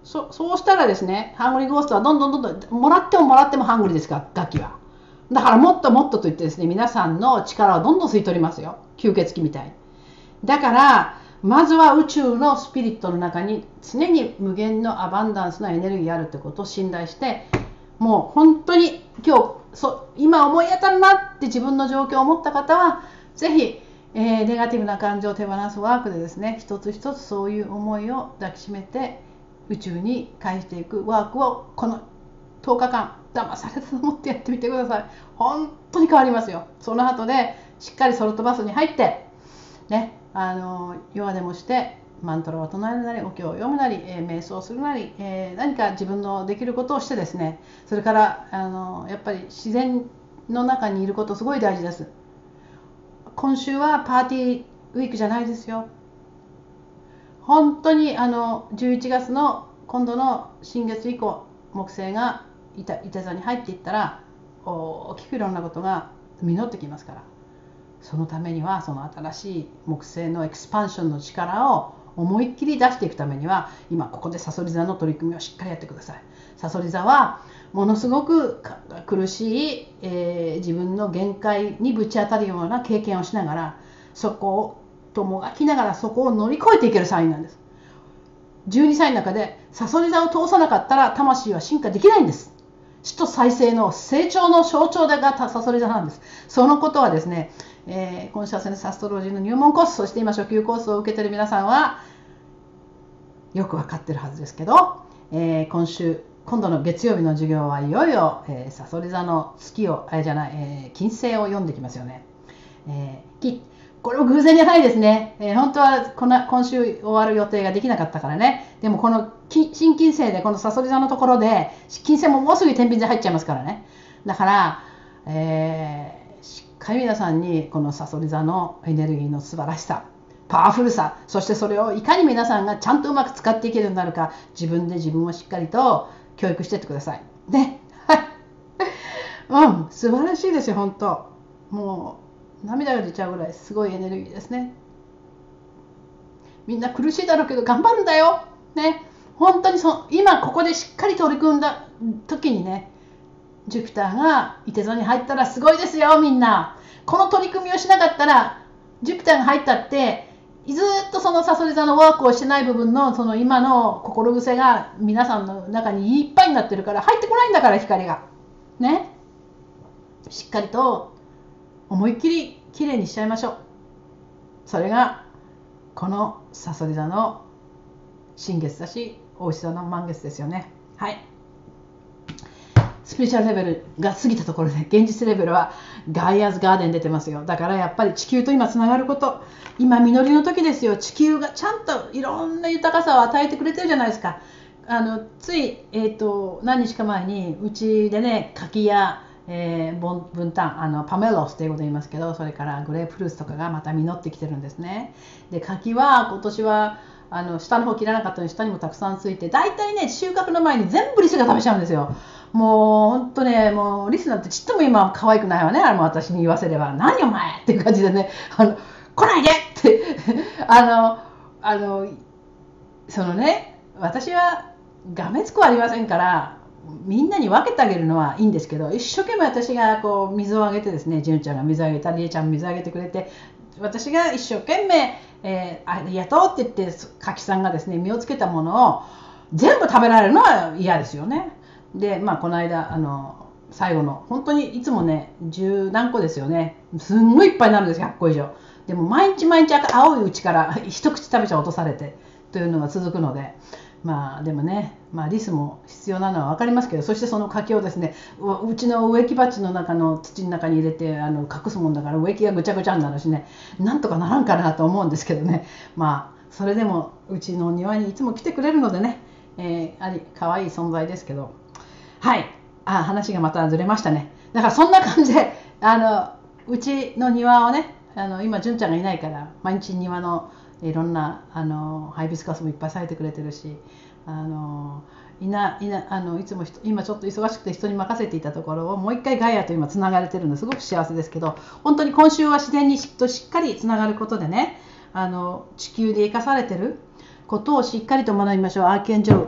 そそうしたらですね、ハングリーゴーストはどんどんどんどんもらってももらってもハングリーですから、楽器は。だからもっともっとと言ってですね、皆さんの力をどんどん吸い取りますよ、吸血鬼みたいに。だからまずは宇宙のスピリットの中に常に無限のアバンダンスのエネルギーがあるということを信頼して、もう本当に今日そ今思い当たるなって自分の状況を持った方はぜひ、えー、ネガティブな感情を手放すワークでですね、一つ一つそういう思いを抱きしめて宇宙に返していくワークをこのとおかかん騙されたと思ってやってみてください。本当に変わりますよ。その後でしっかりソルトバスに入ってね、あのヨガでもしてマントラを唱えるなりお経を読むなり、えー、瞑想するなり、えー、何か自分のできることをしてですね、それからあのやっぱり自然の中にいることすごい大事です。今週はパーティーウィークじゃないですよ。本当にあのじゅういちがつの今度の新月以降、木星がいたいて座に入っていったら大きくいろんなことが実ってきますから、そのためにはその新しい木星のエクスパンションの力を思いっきり出していくためには、今ここでさそり座の取り組みをしっかりやってください。さそり座はものすごく苦しい、えー、自分の限界にぶち当たるような経験をしながら、そこをともがきながらそこを乗り越えていけるサインなんです。じゅうにさいの中でさそり座を通さなかったら魂は進化できないんです。死と再生の成長の象徴がさそり座なんです。そのことはですね、えー、コンシャスネスアストロジーの入門コース、そして今初級コースを受けている皆さんはよく分かってるはずですけど、えー、今週今度の月曜日の授業はいよいよ、えー、さそり座の月をあれじゃない、えー、金星を読んできますよね。えー、これも偶然じゃないですね。えー、本当はこの今週終わる予定ができなかったからね。でもこの新金星でこのさそり座のところで金星ももうすぐ天秤座入っちゃいますからね。だから、えー、しっかり皆さんにこのさそり座のエネルギーの素晴らしさ、パワフルさ、そしてそれをいかに皆さんがちゃんとうまく使っていけるようになるか、自分で自分をしっかりと教育していってくださいね。うん、素晴らしいですよ。本当もう涙が出ちゃうぐらいすごいエネルギーですね。みんな苦しいだろうけど頑張るんだよね。本当にそ今ここでしっかり取り組んだ時にね、ジュピターがいて座に入ったらすごいですよ。みんなこの取り組みをしなかったら、ジュピターが入ったってずっとそのさそり座のワークをしてない部分のその今の心癖が皆さんの中にいっぱいになってるから入ってこないんだから、光がね。しっかりと思いっきりきれいにしちゃいましょう。それがこのさそり座の新月だし、牡牛座の満月ですよね。はい。スピリチュアルレベルが過ぎたところで現実レベルはガイアズガーデン出てますよ。だからやっぱり地球と今つながること、今実りの時ですよ。地球がちゃんといろんな豊かさを与えてくれてるじゃないですか。あのつい、えー、と何日か前にうちでね、柿や、えー、ボンブンタン、あのパメロスということを言いますけど、それからグレープフルーツとかがまた実ってきてるんですね。で柿は今年はあの下の方切らなかったのに下にもたくさんついて、だいたいね収穫の前に全部リスが食べちゃうんですよ。もう本当ね、もうリスなんてちっとも今可愛くないわね。あれも私に言わせれば何お前っていう感じでね、あの来ないでってあのあのそのね、私はがめつくはありませんからみんなに分けてあげるのはいいんですけど、一生懸命私がこう水をあげてですね、純ちゃんが水あげたり、りえちゃんも水あげてくれて、私が一生懸命、えー、ありがとうって言って柿さんがですね実をつけたものを全部食べられるのは嫌ですよね。でまあこの間あの最後の本当にいつもね十何個ですよね、すんごいいっぱいになるんですよ、ひゃっこ以上。でも毎日毎日青いうちから一口食べちゃ落とされてというのが続くので、まあでもね、まあ、リスも必要なのは分かりますけど、そしてその柿をですね う, うちの植木鉢の中の土の中に入れてあの隠すもんだから植木がぐちゃぐちゃになるしね、なんとかならんかなと思うんですけどね。まあそれでもうちの庭にいつも来てくれるのでね、えー、あり可愛い存在ですけど、はい、あ話がまたずれましたね。だからそんな感じであのうちの庭をね、あの今純ちゃんがいないから毎日庭のいろんなあのハイビスカスもいっぱい咲いてくれてるし、あのいないなあのいつも今ちょっと忙しくて人に任せていたところをもう一回ガイアと今つながれてるのですごく幸せですけど、本当に今週は自然にとしっかりつながることでね、あの地球で生かされてることをしっかりと学びましょう。アーキエンジェル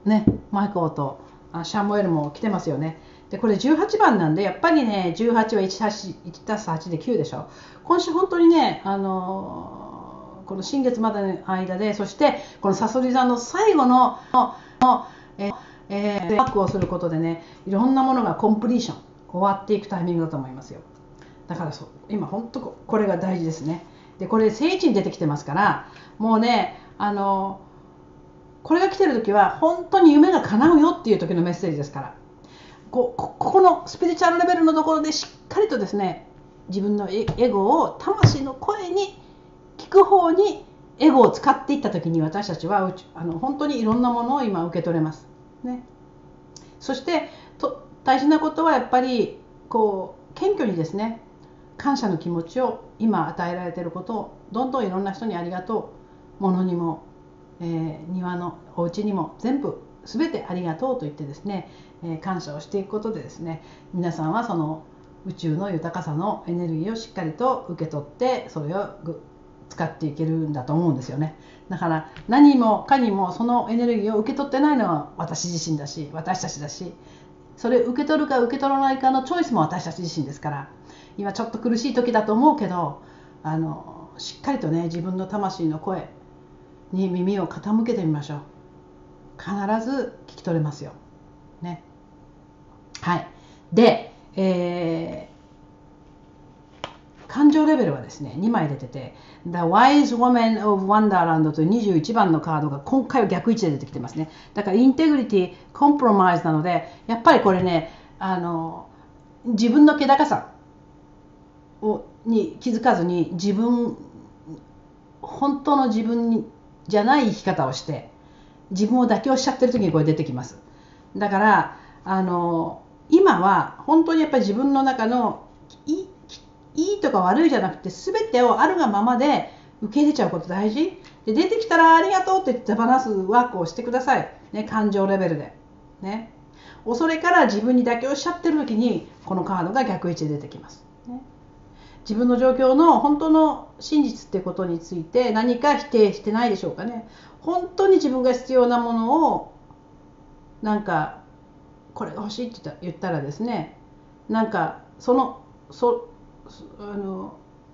ね、マイコーとあシャムエルも来てますよね。でこれじゅうはちばんなんで、やっぱりねじゅうはちはいちたすはちできゅうでしょ。今週本当にね、あのー、この新月までの間で、そしてこのさそり座の最後のの、えーえー、ワークをすることでね、いろんなものがコンプリーション終わっていくタイミングだと思いますよ。だからそう今本当これが大事ですね。でこれ聖地に出てきてますから、もうね、あのこれが来てる時は本当に夢が叶うよっていう時のメッセージですから、こここのスピリチュアルレベルのところでしっかりとですね、自分のエゴを魂の声に聞く方にエゴを使っていった時に、私たちはあの本当にいろんなものを今受け取れます、ね、そしてと大事なことはやっぱりこう謙虚にですね、感謝の気持ちを今与えられていることをどんどんいろんな人にありがとう、物にも、えー、庭のお家にも全部全てありがとうと言ってですね、えー、感謝をしていくことでですね、皆さんはその宇宙の豊かさのエネルギーをしっかりと受け取って、それを使っていけるんだと思うんですよね。だから何もかにもそのエネルギーを受け取ってないのは私自身だし、私たちだし、それを受け取るか受け取らないかのチョイスも私たち自身ですから、今ちょっと苦しい時だと思うけど、あのしっかりとね、自分の魂の声に耳を傾けてみましょう。必ず聞き取れますよ、ね。はい。で、えー、感情レベルはですねにまい出てて、 The Wise Woman of Wonderland というにじゅういちばんのカードが今回は逆位置で出てきてますね。だからインテグリティ、コンプロマイズなので、やっぱりこれね、あの自分の気高さをに気づかずに、自分本当の自分じゃない生き方をして自分を妥協しちゃってる時にこれ出てきます。だからあの今は本当にやっぱり自分の中のいい、いいとか悪いじゃなくて、全てをあるがままで受け入れちゃうこと大事で、出てきたらありがとうって言って手放すワークをしてください、ね、感情レベルで、ね、恐れから自分に妥協しちゃってる時にこのカードが逆位置で出てきます、ね。自分の状況の本当の真実っていうことについて何か否定してないでしょうかね。本当に自分が必要なものをなんかこれが欲しいって言ったらですね、なんかそのそあの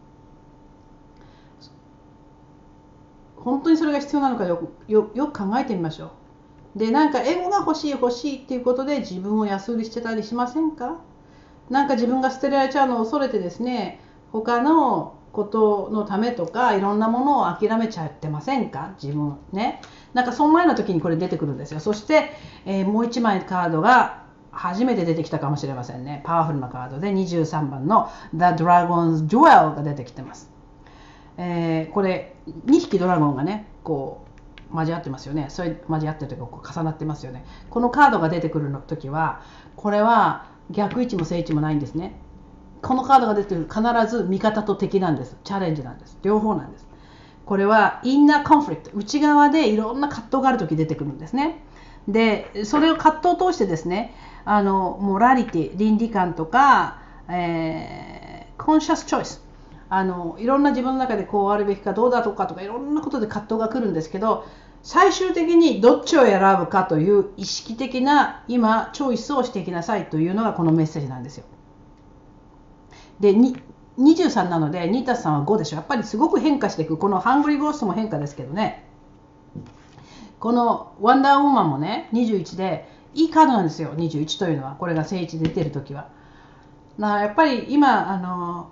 本当にそれが必要なのかよく、よ、よく考えてみましょう。で、なんかエゴが欲しい欲しいっていうことで自分を安売りしてたりしませんか？なんか自分が捨てられちゃうのを恐れてですね、他のことのためとかいろんなものを諦めちゃってませんか？自分ね。なんかその前の時にこれ出てくるんですよ。そして、えー、もういちまいカードが初めて出てきたかもしれませんね。パワフルなカードでにじゅうさんばんの The Dragon's Jewel が出てきてます。えー、これにひきドラゴンがねこう交わってますよね。それ交わってるというかこう重なってますよね。このカードが出てくるの時はこれは逆位置も正位置もないんですね。このカードが出てくる必ず味方と敵なんです。チャレンジなんです。両方なんです。これはインナーコンフリクト、内側でいろんな葛藤がある時出てくるんですね。でそれを葛藤を通してですね、あのモラリティ、倫理観とか、えー、コンシャスチョイス、あのいろんな自分の中でこうあるべきかどうだとかとかいろんなことで葛藤が来るんですけど、最終的にどっちを選ぶかという意識的な今チョイスをしていきなさいというのがこのメッセージなんですよ。でににじゅうさんなのでにたすさんはごでしょ。やっぱりすごく変化していく。このハングリーゴーストも変化ですけどね、このワンダーウーマンもねにじゅういちでいいカードなんですよ。にじゅういちというのはこれが正位置で出てるときは。だからやっぱり今あの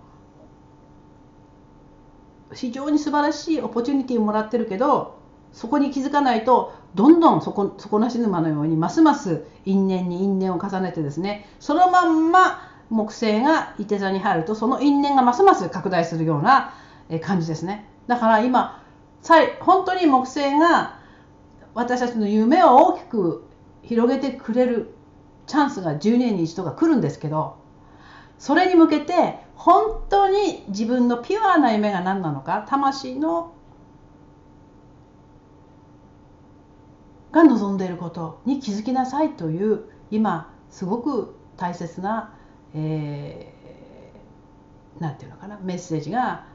非常に素晴らしいオポチュニティをもらってるけど、そこに気づかないとどんどん底なし沼のようにますます因縁に因縁を重ねてですね、そのまんま木星がいて座に入るとその因縁がますます拡大するような感じですね。だから今本当に木星が私たちの夢を大きく広げてくれるチャンスがじゅうねんに一度が来るんですけど、それに向けて本当に自分のピュアな夢が何なのか、魂のが望んでいることに気づきなさいという今すごく大切な、えー、なんていうのかな、メッセージが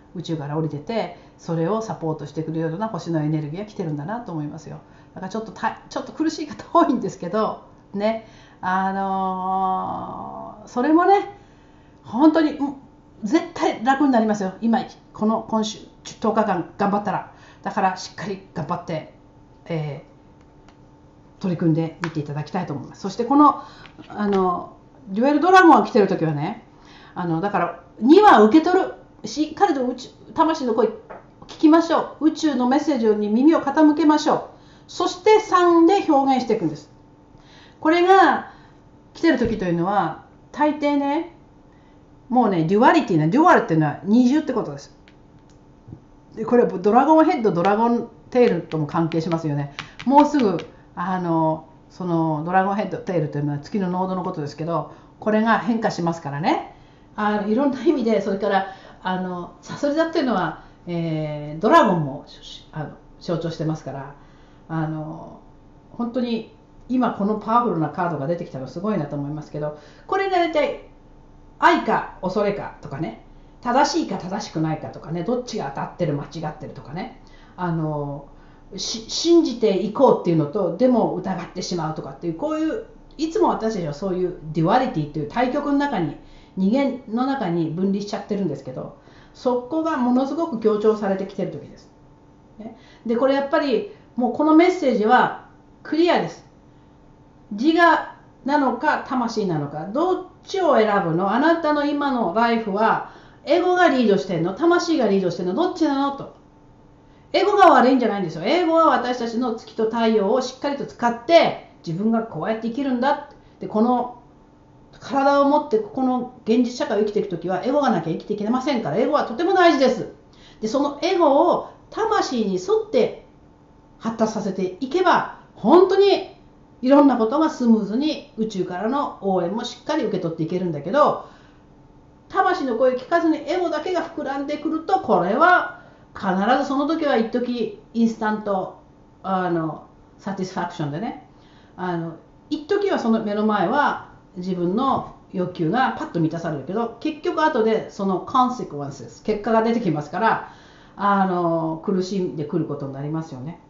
宇宙から降りてて、それをサポートしてくれるような星のエネルギーが来てるんだなと思いますよ。だからちょっとたちょっと苦しい方多いんですけどね、あのー、それもね本当に絶対楽になりますよ。今この今週とおかかん頑張ったら。だからしっかり頑張って、えー、取り組んでみていただきたいと思います。そしてこのあのデュエルドラゴンが来てる時はね、あのだからには受け取る、しっかりと宇宙魂の声聞きましょう。宇宙のメッセージに耳を傾けましょう。そしてさんで表現していくんです。これが来てる時というのは大抵ね、もうねデュアリティね、デュアルっていうのは二重ってことです。でこれはドラゴンヘッド、ドラゴンテールとも関係しますよね。もうすぐあのそのドラゴンヘッドテールというのは月の濃度のことですけど、これが変化しますからね。あのいろんな意味で、それからあのサソリ座っていうのは、えー、ドラゴンもあの象徴してますから、あの本当に今このパワフルなカードが出てきたのすごいなと思いますけど、これが大体愛か恐れかとかね、正しいか正しくないかとかね、どっちが当たってる間違ってるとかね、あの信じていこうっていうのとでも疑ってしまうとかっていう、こういういつも私たちはそういうデュアリティという対極の中に、二元の中に分離しちゃってるんですけど、そこがものすごく強調されてきてる時です。でこれやっぱりもうこのメッセージはクリアです。自我なのか魂なのか、どっちを選ぶの？あなたの今のライフはエゴがリードしてるの？魂がリードしてるの？どっちなのと。エゴが悪いんじゃないんですよ。エゴは私たちの月と太陽をしっかりと使って自分がこうやって生きるんだ。でこの体を持ってここの現実社会を生きていくときはエゴがなきゃ生きていけませんから、エゴはとても大事です。でそのエゴを魂に沿って発達させていけば、本当にいろんなことがスムーズに宇宙からの応援もしっかり受け取っていけるんだけど、魂の声を聞かずにエゴだけが膨らんでくると、これは必ずその時は一時インスタントあのサティスファクションでね、あの一時はその目の前は自分の欲求がパッと満たされるけど、結局後でその consequences 結果が出てきますから、あの苦しんでくることになりますよね。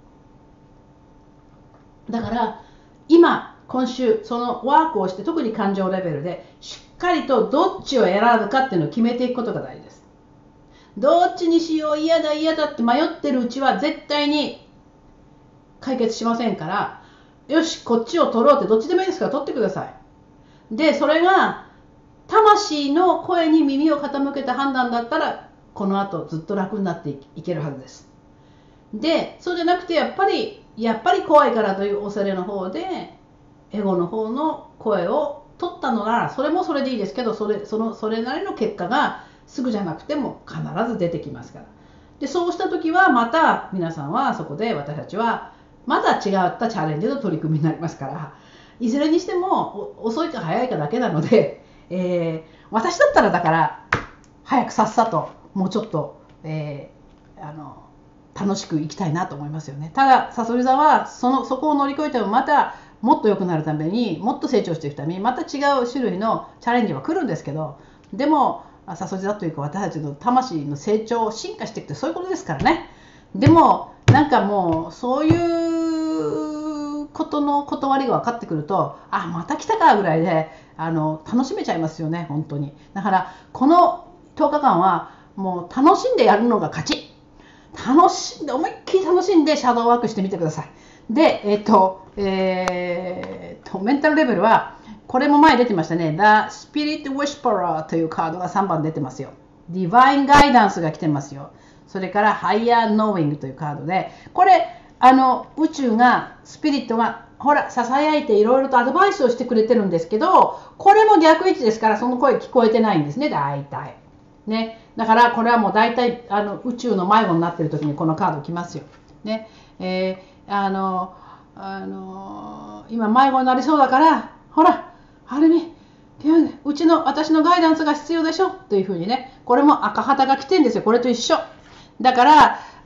だから今今週そのワークをして、特に感情レベルでしっかりとどっちを選ぶかっていうのを決めていくことが大事です。どっちにしよう、嫌だ嫌だって迷ってるうちは絶対に解決しませんから、よしこっちを取ろうって、どっちでもいいですから取ってください。でそれが魂の声に耳を傾けた判断だったら、この後ずっと楽になっていけるはずです。でそうじゃなくて、やっぱりやっぱり怖いからという恐れの方でエゴの方の声を取ったのなら、それもそれでいいですけど、それそのそれなりの結果がすぐじゃなくても必ず出てきますから。でそうした時はまた皆さんはそこで、私たちはまた違ったチャレンジの取り組みになりますから、いずれにしても遅いか早いかだけなので、えー、私だったらだから早くさっさともうちょっと、えー、あの楽しく生きたいなと思いますよね。たださそり座はそのそこを乗り越えても、またもっと良くなるために、もっと成長していくために、また違う種類のチャレンジは来るんですけど、でもさそり座というか私たちの魂の成長、進化していくってそういうことですからね。でもなんかもうそういうことの断りが分かってくると、あまた来たかぐらいであの楽しめちゃいますよね、本当に。だからこのとおかかんはもう楽しんでやるのが勝ち。楽しんで、思いっきり楽しんでシャドーワークしてみてください。で、えっと、えー、とメンタルレベルはこれも前出てましたね。The Spirit Whisperer というカードがさんばん出てますよ。Divine Guidance が来てますよ。それから Higher Knowing というカードで、これあの宇宙が、スピリットがほらささやいていろいろとアドバイスをしてくれてるんですけど、これも逆位置ですから、その声聞こえてないんですね、大体ね。だからこれはもう大体あの宇宙の迷子になってる時にこのカード来ますよ、ね。えー、あのあの今迷子になりそうだから、ほらはるみ、うちの私のガイダンスが必要でしょというふうにね、これも赤旗が来てるんですよ。これと一緒だから、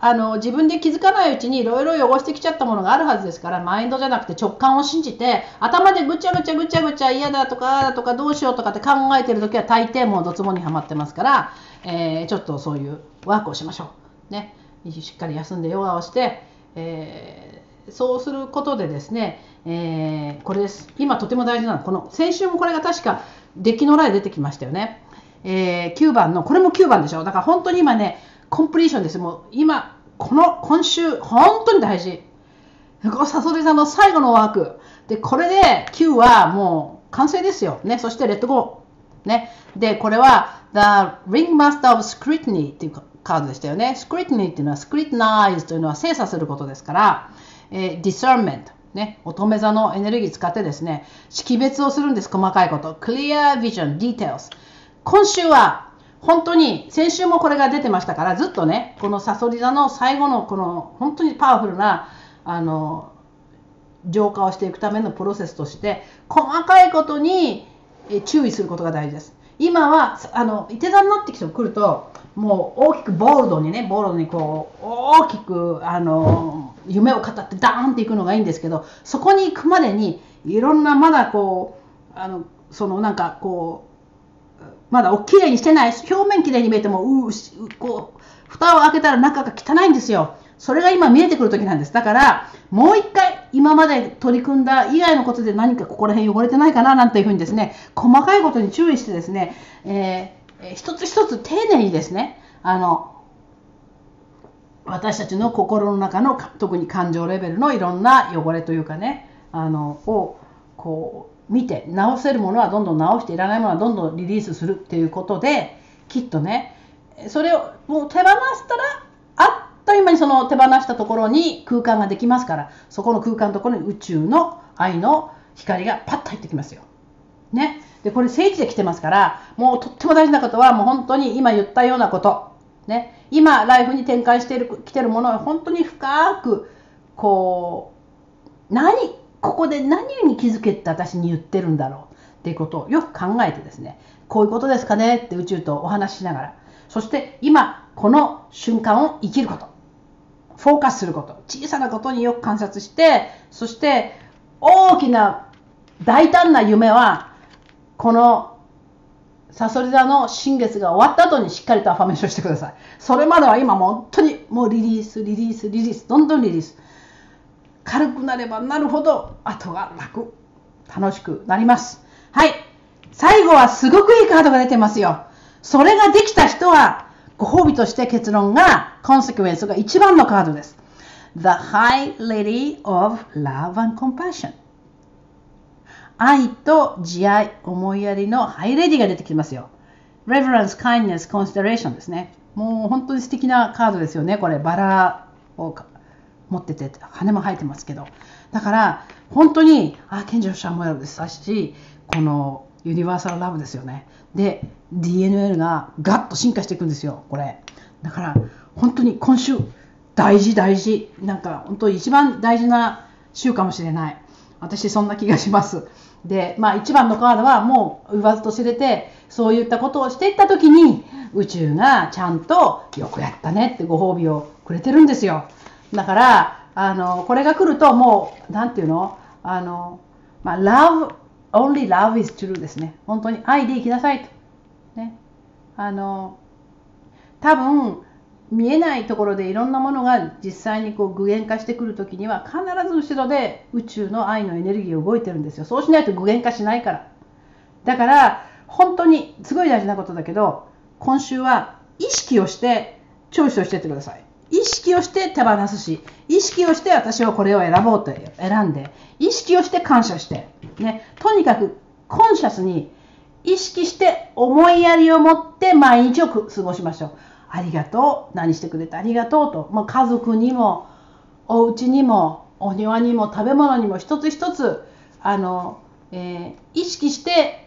あの自分で気づかないうちにいろいろ汚してきちゃったものがあるはずですから、マインドじゃなくて直感を信じて、頭でぐちゃぐちゃぐちゃぐちゃ嫌だとかああだとかどうしようとかって考えてるときは大抵もうドツボにはまってますから、えー、ちょっとそういうワークをしましょうね。しっかり休んでヨガをして、えー、そうすることでですね、えー、これです。今とても大事なのはこの先週もこれが確かデッキの裏で出てきましたよね。えー、きゅうばんのこれもきゅうばんでしょ。だから本当に今ねコンプリーションです。もう今この今週本当に大事。さそり座の最後のワークで、これできゅうはもう完成ですよね。そしてレッドゴーね。でこれは The Ringmaster of Scrutiny っていうカードでしたよね。Scrutiny っていうのは Scrutinize というのは精査することですから、えー、Discernmentね、乙女座のエネルギー使ってですね、識別をするんです。細かいこと Clear Vision Details。今週は本当に先週もこれが出てましたから、ずっとねこのさそり座の最後のこの本当にパワフルなあの浄化をしていくためのプロセスとして細かいことに注意することが大事です。今はあのいて座になってきてくるともう大きくボールドにねボールドにこう大きくあの夢を語ってダーンっていくのがいいんですけど、そこに行くまでにいろんなまだこうあのそのなんかこうまだきれいにしてない、表面きれいに見えてもううこう蓋を開けたら中が汚いんですよ。それが今見えてくる時なんです。だからもう一回今まで取り組んだ以外のことで何かここら辺汚れてないかななんていうふうにですね、細かいことに注意してですね、えー、一つ一つ丁寧にですね、あの私たちの心の中の特に感情レベルのいろんな汚れというかね、あのをこう見て直せるものはどんどん直して、いらないものはどんどんリリースするっていうことで、きっとねそれをもう手放したらあっという間にその手放したところに空間ができますから、そこの空間のところに宇宙の愛の光がパッと入ってきますよ、ね、でこれ聖地で来てますから、もうとっても大事なことはもう本当に今言ったようなこと、ね、今ライフに展開している来てるものは本当に深くこう何ここで何に気づけって私に言ってるんだろうっていうことをよく考えてですね、こういうことですかねって宇宙とお話ししながら、そして今この瞬間を生きること、フォーカスすること、小さなことによく観察して、そして大きな大胆な夢はこのさそり座の新月が終わった後にしっかりとアファメーションしてください。それまでは今も本当にもうリリースリリースリリース、どんどんリリース、軽くなればなるほど後が楽、楽しくなります。はい、最後はすごくいいカードが出てますよ。それができた人はご褒美として結論がコンセクエンスが一番のカードです。 The High Lady of Love and Compassion、 愛と慈愛、思いやりのハイレディが出てきますよ。 Reverence, Kindness, Consideration ですね。もう本当に素敵なカードですよね。これバラを持ってて羽も生えてますけど、だから本当にあ賢者シャムエルですし、このユニバーサルラブですよね。で ディーエヌエル がガッと進化していくんですよこれ。だから本当に今週大事大事、なんか本当に一番大事な週かもしれない。私そんな気がします。でまあ一番のカードはもう言わずと知れて、そういったことをしていった時に宇宙がちゃんとよくやったねってご褒美をくれてるんですよ。だからあのこれが来るともうなんていうの、あの、まあ、love only love is true ですね。本当に愛で生きなさいと、ね、あの多分見えないところでいろんなものが実際にこう具現化してくるときには必ず後ろで宇宙の愛のエネルギーが動いてるんですよ。そうしないと具現化しないから。だから本当にすごい大事なことだけど、今週は意識をしてチョイスをしていってください。意識をして手放すし、意識をして私はこれを選ぼうと選んで、意識をして感謝して、ね、とにかくコンシャスに意識して思いやりを持って毎日を過ごしましょう。ありがとう、何してくれてありがとうと、まあ、家族にもお家にもお庭にも食べ物にも一つ一つあの、えー、意識して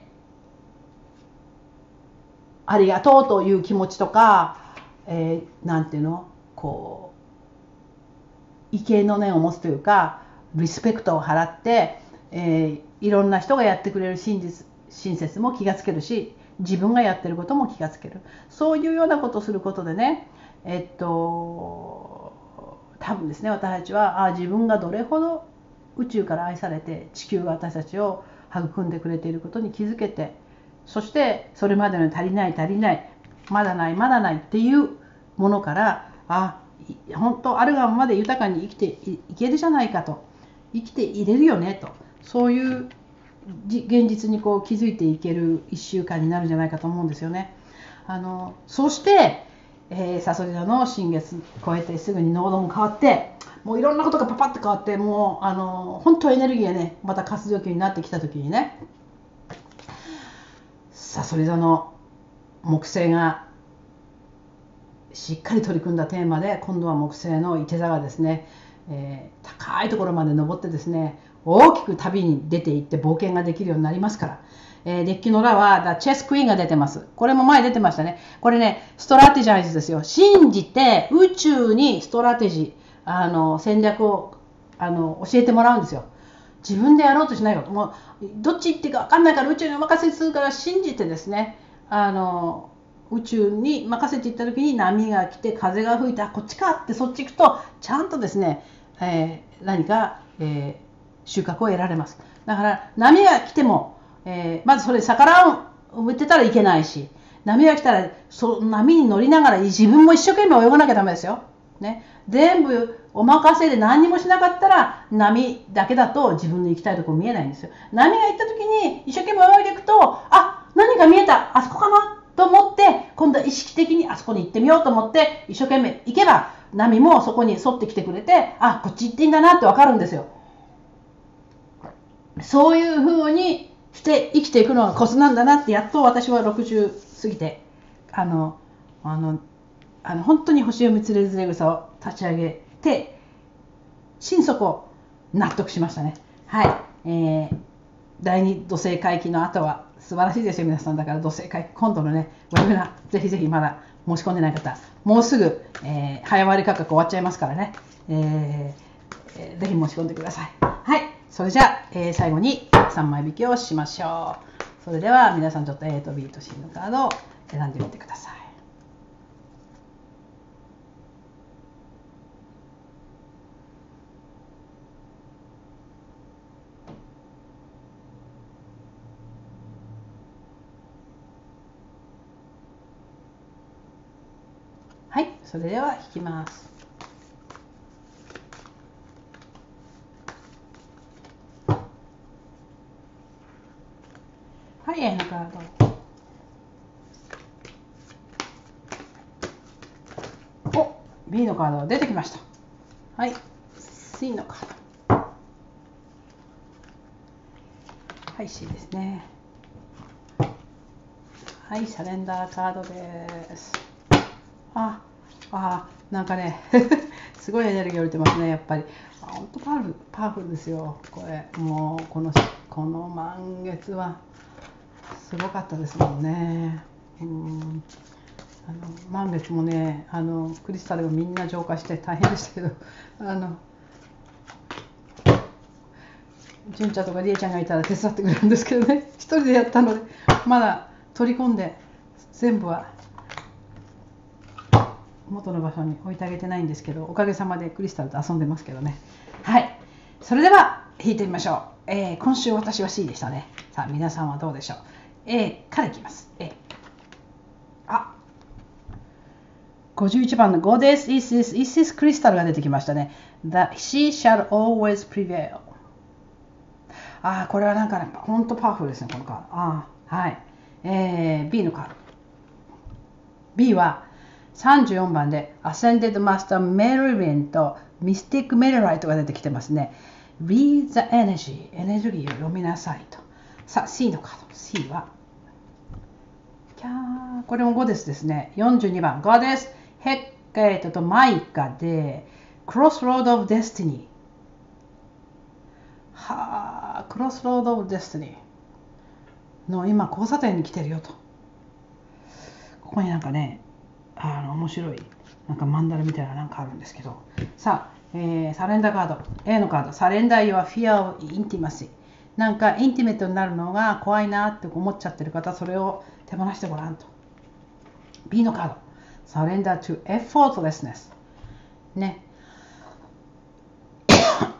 ありがとうという気持ちとか、えー、なんていうの、こう畏敬の念を持つというかリスペクトを払って、えー、いろんな人がやってくれる真実親切も気がつけるし、自分がやってることも気がつける。そういうようなことをすることでね、えっと多分ですね、私たちはあ自分がどれほど宇宙から愛されて地球が私たちを育んでくれていることに気づけて、そしてそれまでの足りない足りないまだないまだないっていうものから、あ本当あるがままで豊かに生きていけるじゃないかと、生きていれるよねと、そういう現実にこう気づいていけるいっしゅうかんになるんじゃないかと思うんですよね。あのそしてえー、サソリ座の新月超えてすぐに濃度も変わって、もういろんなことがパパッと変わって、もうあの本当エネルギーがねまた活動期になってきた時にね、サソリ座の木星がしっかり取り組んだテーマで、今度は木星のいて座がですね、えー、高いところまで登ってですね、大きく旅に出ていって冒険ができるようになりますから。えー、デッキの裏は The Chess Queen が出てます。これも前出てましたね。これね、ストラテジャイズですよ。信じて宇宙にストラテジー、あの戦略をあの教えてもらうんですよ。自分でやろうとしないよ。もうどっち行っていいか分かんないから宇宙にお任せするから信じてですね、あの宇宙に任せていった時に波が来て風が吹いて、あこっちかってそっち行くとちゃんとですね、えー、何か、えー、収穫を得られます。だから波が来てもえー、まずそれ逆らを埋めてたらいけないし、波が来たらその波に乗りながら自分も一生懸命泳がなきゃダメですよ、ね、全部お任せで何にもしなかったら波だけだと自分の行きたいところ見えないんですよ。波が行った時に一生懸命泳いでいくと、あ何か見えた、あそこかなと思って今度は意識的にあそこに行ってみようと思って一生懸命行けば、波もそこに沿ってきてくれて、あこっち行っていいんだなって分かるんですよ。そういうふうにして生きていくのがコツなんだなって、やっと私はろくじゅう過ぎてあのあのあの本当に星読みつれづれ草を立ち上げて心底納得しましたね。はい、えー、だいに土星回帰の後は素晴らしいですよ皆さん。だから土星回帰今度のねウェブナーぜひぜひまだ申し込んでない方、もうすぐ、えー、早割価格終わっちゃいますからね、えー、ぜひ申し込んでください。はい、それじゃあ、えー、最後にさんまい引きをしましょう。それでは皆さんちょっと A と B と C のカードを選んでみてください。はい、それでは引きます。はい、A のカード。お、B のカードが出てきました。はい、C のカード。はい、C ですね。はい、サレンダーカードです。あ、あ、なんかねすごいエネルギー降りてますね、やっぱり。本当パワフル、パワフルですよ、これ。もうこのこの満月はすごかったですもんね。うんあの満月もね、あのクリスタルがみんな浄化して大変でしたけど、あの純ちゃんとかりえちゃんがいたら手伝ってくれるんですけどね、一人でやったのでまだ取り込んで全部は元の場所に置いてあげてないんですけど、おかげさまでクリスタルと遊んでますけどね。はい、それでは引いてみましょう。えー、今週私は C でしたね。さあ皆さんはどうでしょう。 A からいきます。 A、 あごじゅういちばんの Goddess Isis Isis クリスタルが出てきましたね。 That she shall always prevail。 あこれはなんかねほんとパワフルですねこのカード。あはい、えー、B のカード。 B はさんじゅうよんばんで Ascended Master Merlin と Mystic Melorite が出てきてますね。 Read the energy、 エネルギーを読みなさいと。さあ C のカード。 C はキャーこれもゴデスですね。よんじゅうにばん Goddess ヘッケートとマイカで Crossroad of Destiny。 はあ Crossroad of Destiny の今交差点に来てるよと。ここになんかねあの面白いなんかマンダラみたいななんかあるんですけど、さあ、えー、サレンダーカード A のカード。サレンダー Your Fear of Intimacy。 なんかインティメットになるのが怖いなって思っちゃってる方、それを手放してごらんと。 B のカード。サレンダー to Effortlessness ね。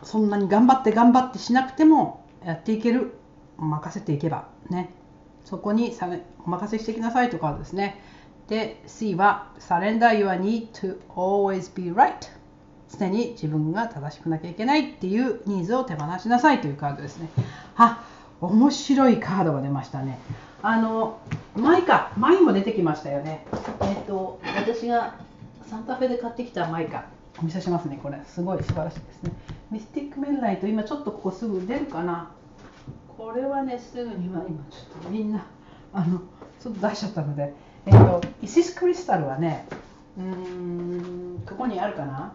そんなに頑張って頑張ってしなくてもやっていける、任せていけばね、そこにさお任せしてきなさいとかですね。で C は Surrender your need to always be right、 常に自分が正しくなきゃいけないっていうニーズを手放しなさいというカードですね。あ、面白いカードが出ましたね。あのマイカマイも出てきましたよね。えっと私がサンタフェで買ってきたマイカお見せしますね。これすごい素晴らしいですね。ミスティックメンライト、今ちょっとここすぐ出るかな。これはね、すぐには今ちょっとみんなあのちょっと出しちゃったので、えっとイシスクリスタルはね、うーんここにあるかな。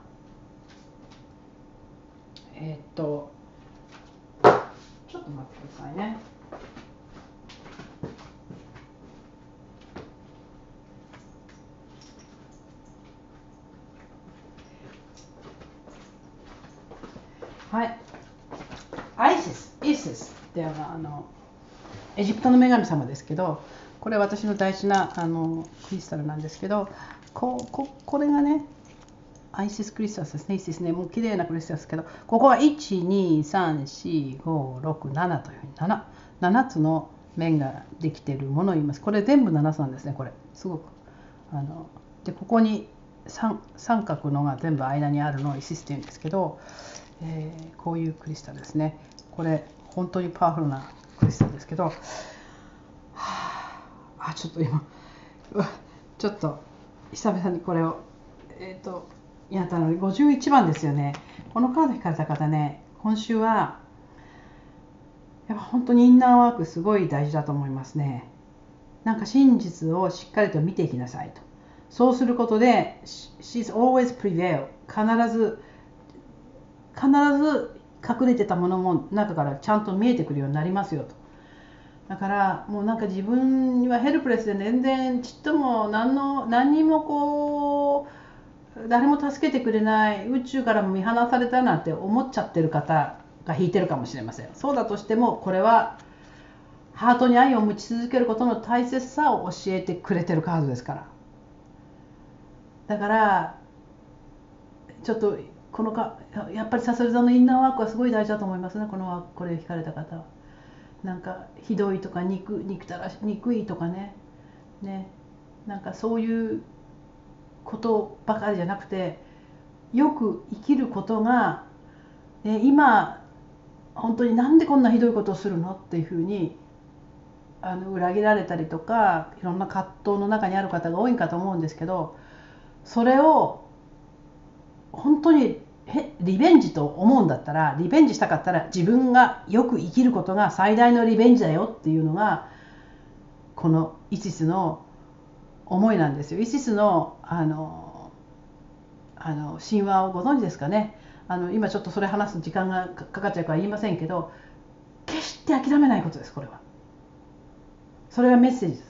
えっとちょっと待ってくださいね。はい、アイシス、イシスってあのエジプトの女神様ですけど、これ私の大事なあのクリスタルなんですけど、こここれがねアイシスクリスタルですね。イシスね、もう綺麗なクリスタルですけど、ここはいち、に、さん、し、ご、ろく、ななというふうに 7, 7つの面ができているものを言います。これ全部ななつなんですね。これすごくあので、ここに 3, 三角のが全部間にあるのをイシスっていうんですけど、えー、こういうクリスタルですね。これ本当にパワフルなクリスタルですけど、はあ、あちょっと今ちょっと久々にこれをえっ、ー、とやったのでごじゅういちばんですよね。このカード引かれた方ね、今週はやっぱ本当にインナーワークすごい大事だと思いますね。なんか真実をしっかりと見ていきなさいと。そうすることで She's always prevail、 必ず必ず隠れてたものも中からちゃんと見えてくるようになりますよと。だからもうなんか自分にはヘルプレスで全然ちっとも何の何にもこう誰も助けてくれない、宇宙からも見放されたなんて思っちゃってる方が引いてるかもしれません。そうだとしてもこれはハートに愛を持ち続けることの大切さを教えてくれてるカードですから。だからちょっとこのかやっぱりサソリ座のインナーワークはすごい大事だと思いますね。このこれを引かれた方はなんかひどいとか 憎, 憎たらし憎いとかねね、なんかそういうことばかりじゃなくて、よく生きることが、ね、今本当になんでこんなひどいことをするのっていうふうにあの裏切られたりとか、いろんな葛藤の中にある方が多いかと思うんですけど、それを本当にリベンジと思うんだったら、リベンジしたかったら自分がよく生きることが最大のリベンジだよっていうのがこのイシスの思いなんですよ。イシスのあのあの神話をご存知ですかね。あの今ちょっとそれ話す時間がかかっちゃうから言いませんけど、決して諦めないことです。これはそれはメッセージです。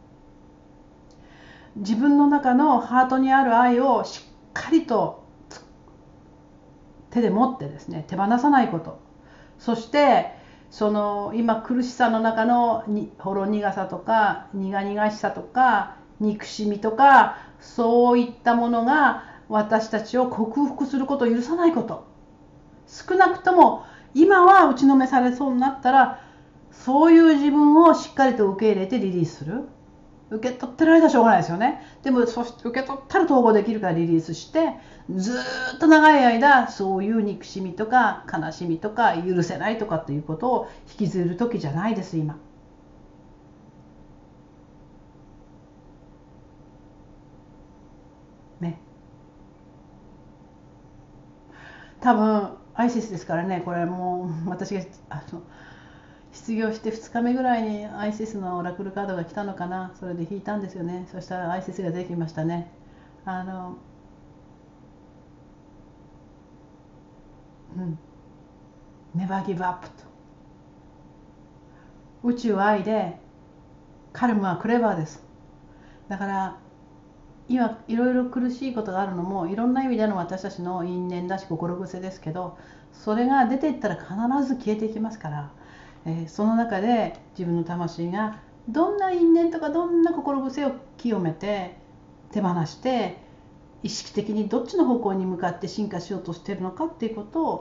自分の中のハートにある愛をしっかりと手で持ってですね、手放さないこと、そしてその今苦しさの中のにほろ苦さとか苦々しさとか憎しみとか、そういったものが私たちを克服することを許さないこと、少なくとも今は打ちのめされそうになったらそういう自分をしっかりと受け入れてリリースする。受け取ってる間はしょうがないですよね。でもそして受け取ったら統合できるからリリースして、ずっと長い間そういう憎しみとか悲しみとか許せないとかっていうことを引きずる時じゃないです今。ね。多分アイシスですからね。これもう私があの失業してふつかめぐらいにアイシスのオラクルカードが来たのかな。それで引いたんですよね。そしたらアイシスが出てきましたね。あのうん、ネバーギブアップと。宇宙は愛でカルムはクレバーです。だから今いろいろ苦しいことがあるのもいろんな意味での私たちの因縁だし心癖ですけど、それが出ていったら必ず消えていきますから、えー、その中で自分の魂がどんな因縁とかどんな心癖を清めて手放して意識的にどっちの方向に向かって進化しようとしているのかっていうことを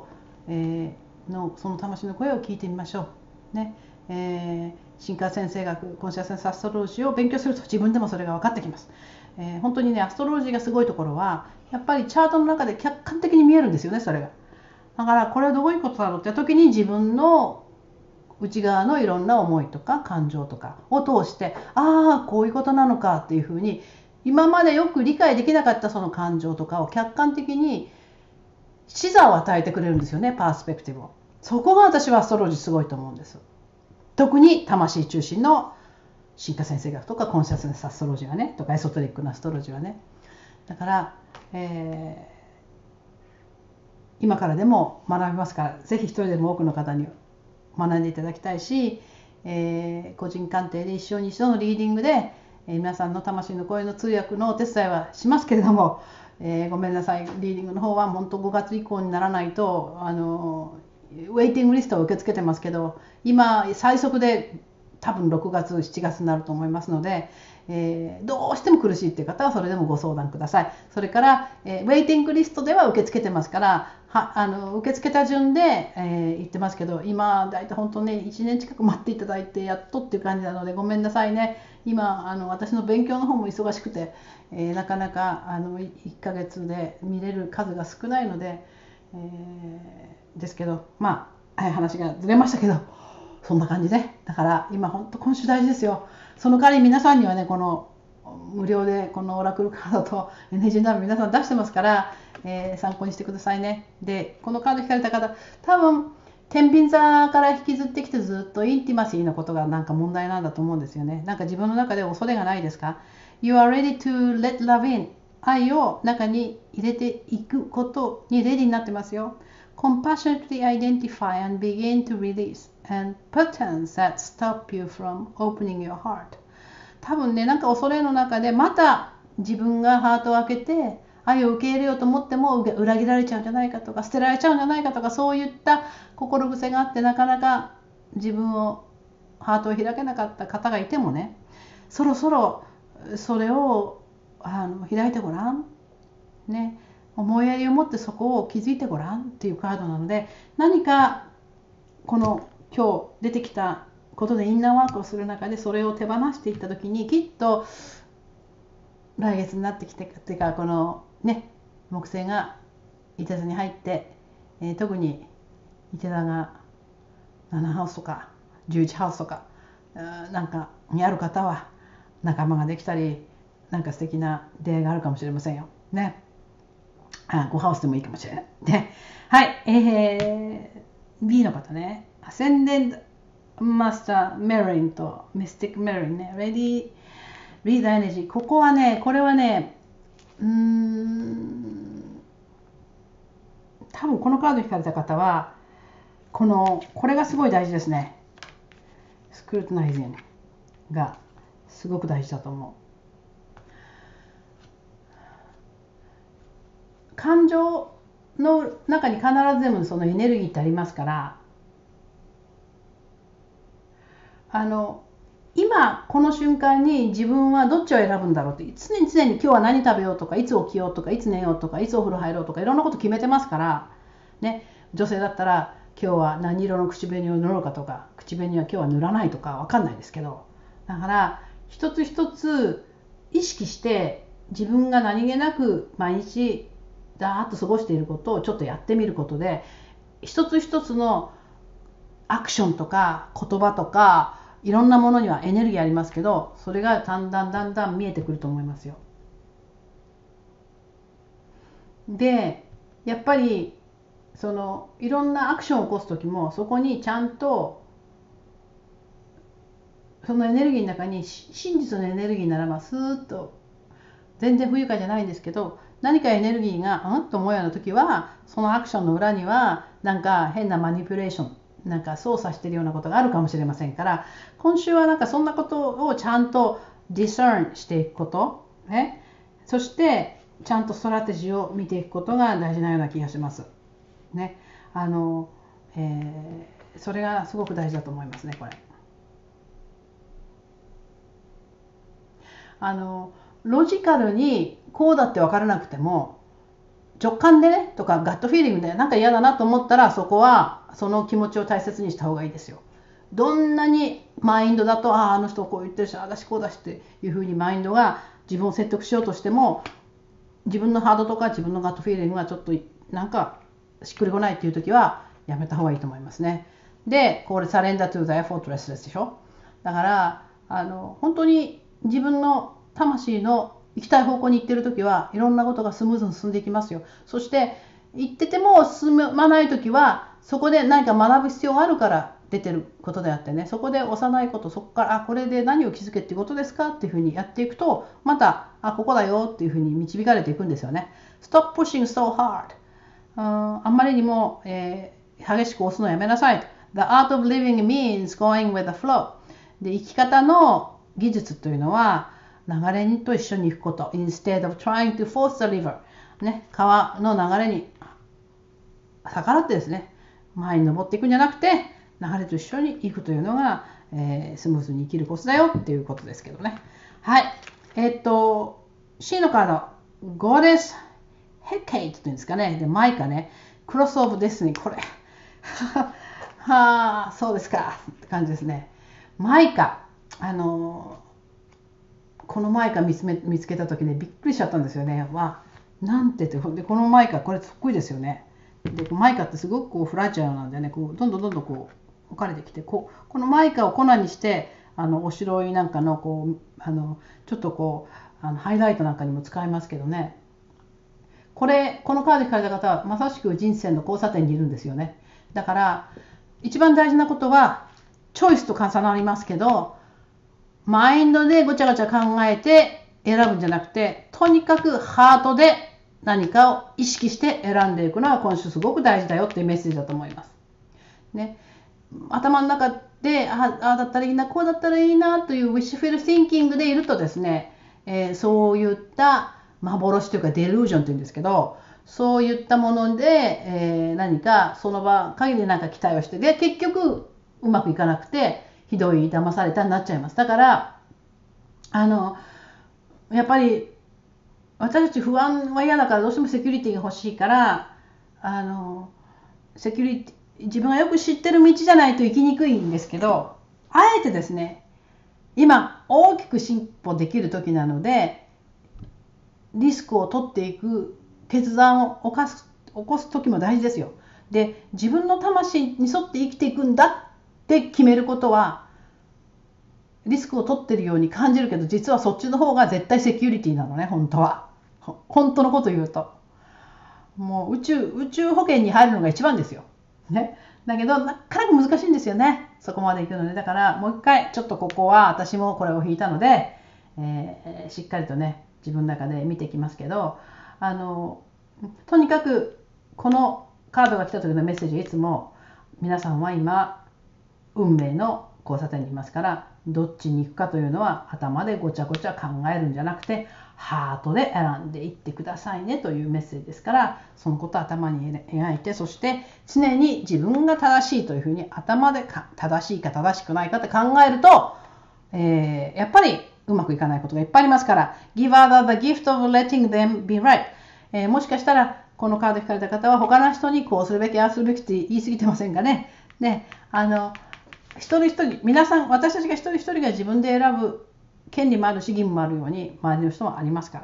えー、のその魂の声を聞いてみましょうね。えー進化先生学、コンシャスネスアストロジーを勉強すると自分でもそれが分かってきます。えー、本当にね、アストロジーがすごいところはやっぱりチャートの中で客観的に見えるんですよね、それが。だからこれはどういうことだろうって時に自分の内側のいろんな思いとか感情とかを通して、ああこういうことなのかっていうふうに、今までよく理解できなかったその感情とかを客観的に視座を与えてくれるんですよね、パースペクティブを。そこが私はアストロジーすごいと思うんです。特に魂中心の進化先生学とかコンシャスネスアストロジーはね、とかエソトリックなアストロジーはね。だから、えー、今からでも学びますから、ぜひ一人でも多くの方に学んでいただきたいし、えー、個人鑑定で一生に一度のリーディングで、えー、皆さんの魂の声の通訳のお手伝いはしますけれども、えー、ごめんなさい、リーディングの方は本当ごがつ以降にならないと、あのウェイティングリストを受け付けてますけど、今最速で多分ろくがつしちがつになると思いますので、えー、どうしても苦しいっていう方はそれでもご相談ください。それから、えー、ウェイティングリストでは受け付けてますから、はあの受け付けた順で、えー、言ってますけど、今だいたい本当ねいちねん近く待っていただいてやっとっていう感じなのでごめんなさいね。今あの私の勉強の方も忙しくて、えー、なかなかあのいっかげつで見れる数が少ないので、えー、ですけど、まあ話がずれましたけど、そんな感じで、だから今本当今週大事ですよ。その代わり皆さんにはね、この無料でこのオラクルカードとエネジーナビ皆さん出してますから、えー、参考にしてくださいね。で、このカード引かれた方、多分天秤座から引きずってきてずっとインティマシーのことがなんか問題なんだと思うんですよね。なんか自分の中で恐れがないですか？ You are ready to let love in。 愛を中に入れていくことにレディになってますよ。Compassionately identify and begin to release and patterns that stop you from opening your heart。 多分ね、なんか恐れの中でまた自分がハートを開けて愛を受け入れようと思っても裏切られちゃうんじゃないかとか捨てられちゃうんじゃないかとか、そういった心癖があってなかなか自分をハートを開けなかった方がいてもね、そろそろそれをあの開いてごらんね、思いやりを持ってそこを気づいてごらんっていうカードなので、何かこの今日出てきたことでインナーワークをする中でそれを手放していった時に、きっと来月になってきてっていうか、このね木星がいて座に入って、えー、特にいて座がななハウスとかじゅういちハウスとかなんかにある方は仲間ができたり、なんか素敵な出会いがあるかもしれませんよね。あ、ごハウスでもいいかもしれないね。はい、えー、B の方ね、アセンデントマスターメリンとミスティックメリンね、レディーリーダーエネジー、ここはね、これはね、うーん、多分このカード引かれた方はこのこれがすごい大事ですね。スクルトナイズンがすごく大事だと思う。感情の中に必ずでもそのエネルギーってありますから、あの今この瞬間に自分はどっちを選ぶんだろうって、常に常に今日は何食べようとか、いつ起きようとか、いつ寝ようとか、いつお風呂入ろうとか、いろんなこと決めてますからね。女性だったら今日は何色の口紅を塗ろうかとか、口紅は今日は塗らないとかわかんないですけど、だから一つ一つ意識して自分が何気なく毎日だーっと過ごしていることをちょっとやってみることで、一つ一つのアクションとか言葉とかいろんなものにはエネルギーありますけど、それがだんだんだんだん見えてくると思いますよ。でやっぱりそのいろんなアクションを起こす時も、そこにちゃんとそのエネルギーの中に真実のエネルギーならばスーッと、全然不愉快じゃないんですけど、何かエネルギーがうんと思うような時は、そのアクションの裏にはなんか変なマニピュレーション、なんか操作しているようなことがあるかもしれませんから、今週はなんかそんなことをちゃんとディサーンしていくこと、ね、そしてちゃんとストラテジーを見ていくことが大事なような気がします。ね、あの、えー、それがすごく大事だと思いますね、これ。あのロジカルにこうだって分からなくても、 直感でねとかガットフィーリングでなんか嫌だなと思ったら、そこはその気持ちを大切にした方がいいですよ。どんなにマインドだと、あああの人こう言ってるし、あだしこうだしっていうふうにマインドが自分を説得しようとしても、自分のハートとか自分のガットフィーリングがちょっとなんかしっくりこないっていう時はやめた方がいいと思いますね。で、これサレンダートゥーザエフォートレスですでしょ。だからあの本当に自分の魂の行きたい方向に行ってる時はいろんなことがスムーズに進んでいきますよ。そして行ってても進まない時はそこで何か学ぶ必要があるから出てることであってね、そこで幼いこと、そこからあこれで何を気づけっていうことですかっていうふうにやっていくと、またあここだよっていうふうに導かれていくんですよね。 Stop pushing so hard、 ああんまりにも、えー、激しく押すのやめなさい。 The art of living means going with the flow で、生き方の技術というのは流れにと一緒に行くこと。 Instead of trying to force the river、ね、川の流れに逆らってですね、前に登っていくんじゃなくて流れと一緒に行くというのが、えー、スムーズに生きるコツだよっていうことですけどね。はい。えー、っと C のカード、ゴーデスヘケイトっていうんですかね。で、マイカね、クロスオブデスニー、これはあ、そうですかって感じですね。マイカ、あのー、このマイカ見つめ見つけた時ね、びっくりしちゃったんですよね。わあ、なんてって、でこのマイカ、これそっくりですよね。でマイカってすごくこうフラジャルなんでね、こうどんどんどんどんこう置かれてきて、こうこのマイカを粉にしてあのおしろいなんかのこうあのちょっとこうあのハイライトなんかにも使いますけどね。これこのカードに書かれた方はまさしく人生の交差点にいるんですよね。だから一番大事なことはチョイスと重なりますけど、マインドでごちゃごちゃ考えて選ぶんじゃなくて、とにかくハートで何かを意識して選んでいくのは今週すごく大事だよっていうメッセージだと思います。ね、頭の中でああだったらいいな、こうだったらいいなというウィッシュフィルシンキングでいるとですね、えー、そういった幻というかデルージョンというんですけど、そういったもので、えー、何かその場限りなんか期待をして、で結局うまくいかなくてひどい騙されたになっちゃいます。だからあのやっぱり私たち不安は嫌だからどうしてもセキュリティが欲しいから、あのセキュリティ自分がよく知ってる道じゃないと生きにくいんですけど、あえてですね、今大きく進歩できる時なのでリスクを取っていく決断を起こす、起こす時も大事ですよ。で、自分の魂に沿って生きていくんだって決めることはリスクを取ってるように感じるけど、実はそっちの方が絶対セキュリティなのね、本当は。本当のこと言うと。もう宇宙、宇宙保険に入るのが一番ですよ。ね。だけど、なかなか難しいんですよね。そこまで行くので。だから、もう一回、ちょっとここは私もこれを引いたので、えー、しっかりとね、自分の中で見ていきますけど、あの、とにかく、このカードが来た時のメッセージはいつも、皆さんは今、運命の交差点にいますから、どっちに行くかというのは頭でごちゃごちゃ考えるんじゃなくて、ハートで選んでいってくださいねというメッセージですから、そのことを頭に描いて、そして常に自分が正しいというふうに頭でか正しいか正しくないかって考えると、えー、やっぱりうまくいかないことがいっぱいありますから、 Give other the gift of letting them be right、えー、もしかしたらこのカード引かれた方は他の人にこうするべきああするべきって言い過ぎてませんかね。ね、あの一人一人、皆さん、私たちが一人一人が自分で選ぶ権利もあるし義務もあるように周りの人もありますから、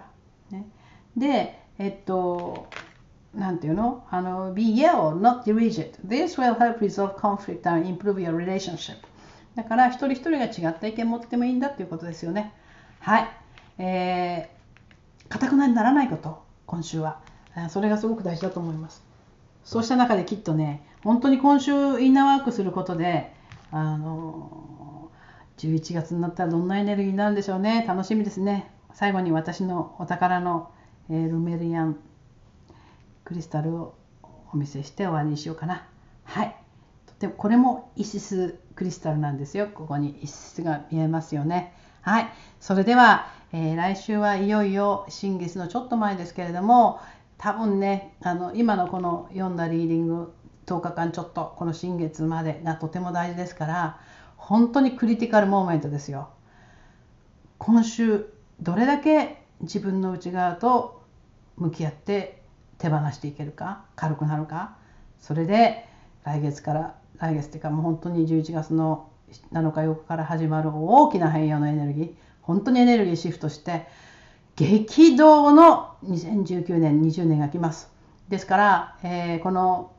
ね、で、えっとなんていうの、あの Be yell, not rigid. This will help resolve conflict and improve your relationship. だから一人一人が違った意見を持ってもいいんだっていうことですよね。はい、えー、固くなにならないこと、今週はそれがすごく大事だと思います。そうした中できっとね、本当に今週インナーワークすることで、あのじゅういちがつになったらどんなエネルギーになるんでしょうね。楽しみですね。最後に私のお宝の、えー、ルメリアンクリスタルをお見せして終わりにしようかな。はい。とてもこれもイシスクリスタルなんですよ。ここにイシスが見えますよね。はい。それでは、えー、来週はいよいよ新月のちょっと前ですけれども、多分ね、あの今のこの読んだリーディングとおかかんちょっと、この新月までがとても大事ですから、本当にクリティカルモーメントですよ。今週どれだけ自分の内側と向き合って手放していけるか、軽くなるか、それで来月から来月っていうかもう本当にじゅういちがつのなのかよっかから始まる大きな変容のエネルギー、本当にエネルギーシフトして激動のにせんじゅうきゅうねんにじゅうねんが来ます。ですから、えー、この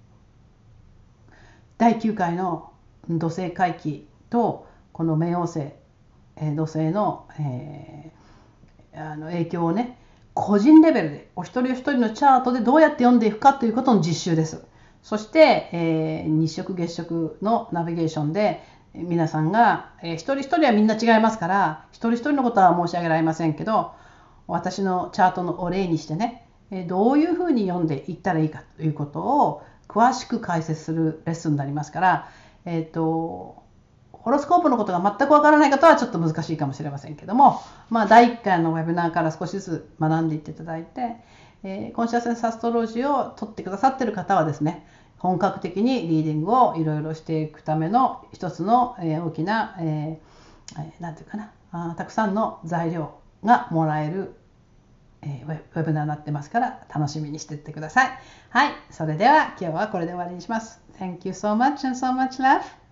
だいきゅうかいの土星回帰とこの冥王星、えー、土星の、えー、あの影響をね、個人レベルでお一人お一人のチャートでどうやって読んでいくかということの実習です。そして、えー、日食月食のナビゲーションで皆さんが、えー、一人一人はみんな違いますから、一人一人のことは申し上げられませんけど、私のチャートのお例にしてね、えー、どういうふうに読んでいったらいいかということを詳しく解説するレッスンになりますから、えーと、ホロスコープのことが全くわからない方はちょっと難しいかもしれませんけども、まあ、だいいっかいのウェブナーから少しずつ学んでいっていただいて、えー、コンシャスネスアストロロジーを取ってくださっている方はですね、本格的にリーディングをいろいろしていくための一つの、えー、大きな、えー、なんていうかなあ、たくさんの材料がもらえる、えー、ウェブナーになってますから楽しみにしていってください。はい、それでは今日はこれで終わりにします。Thank you so much and so much love.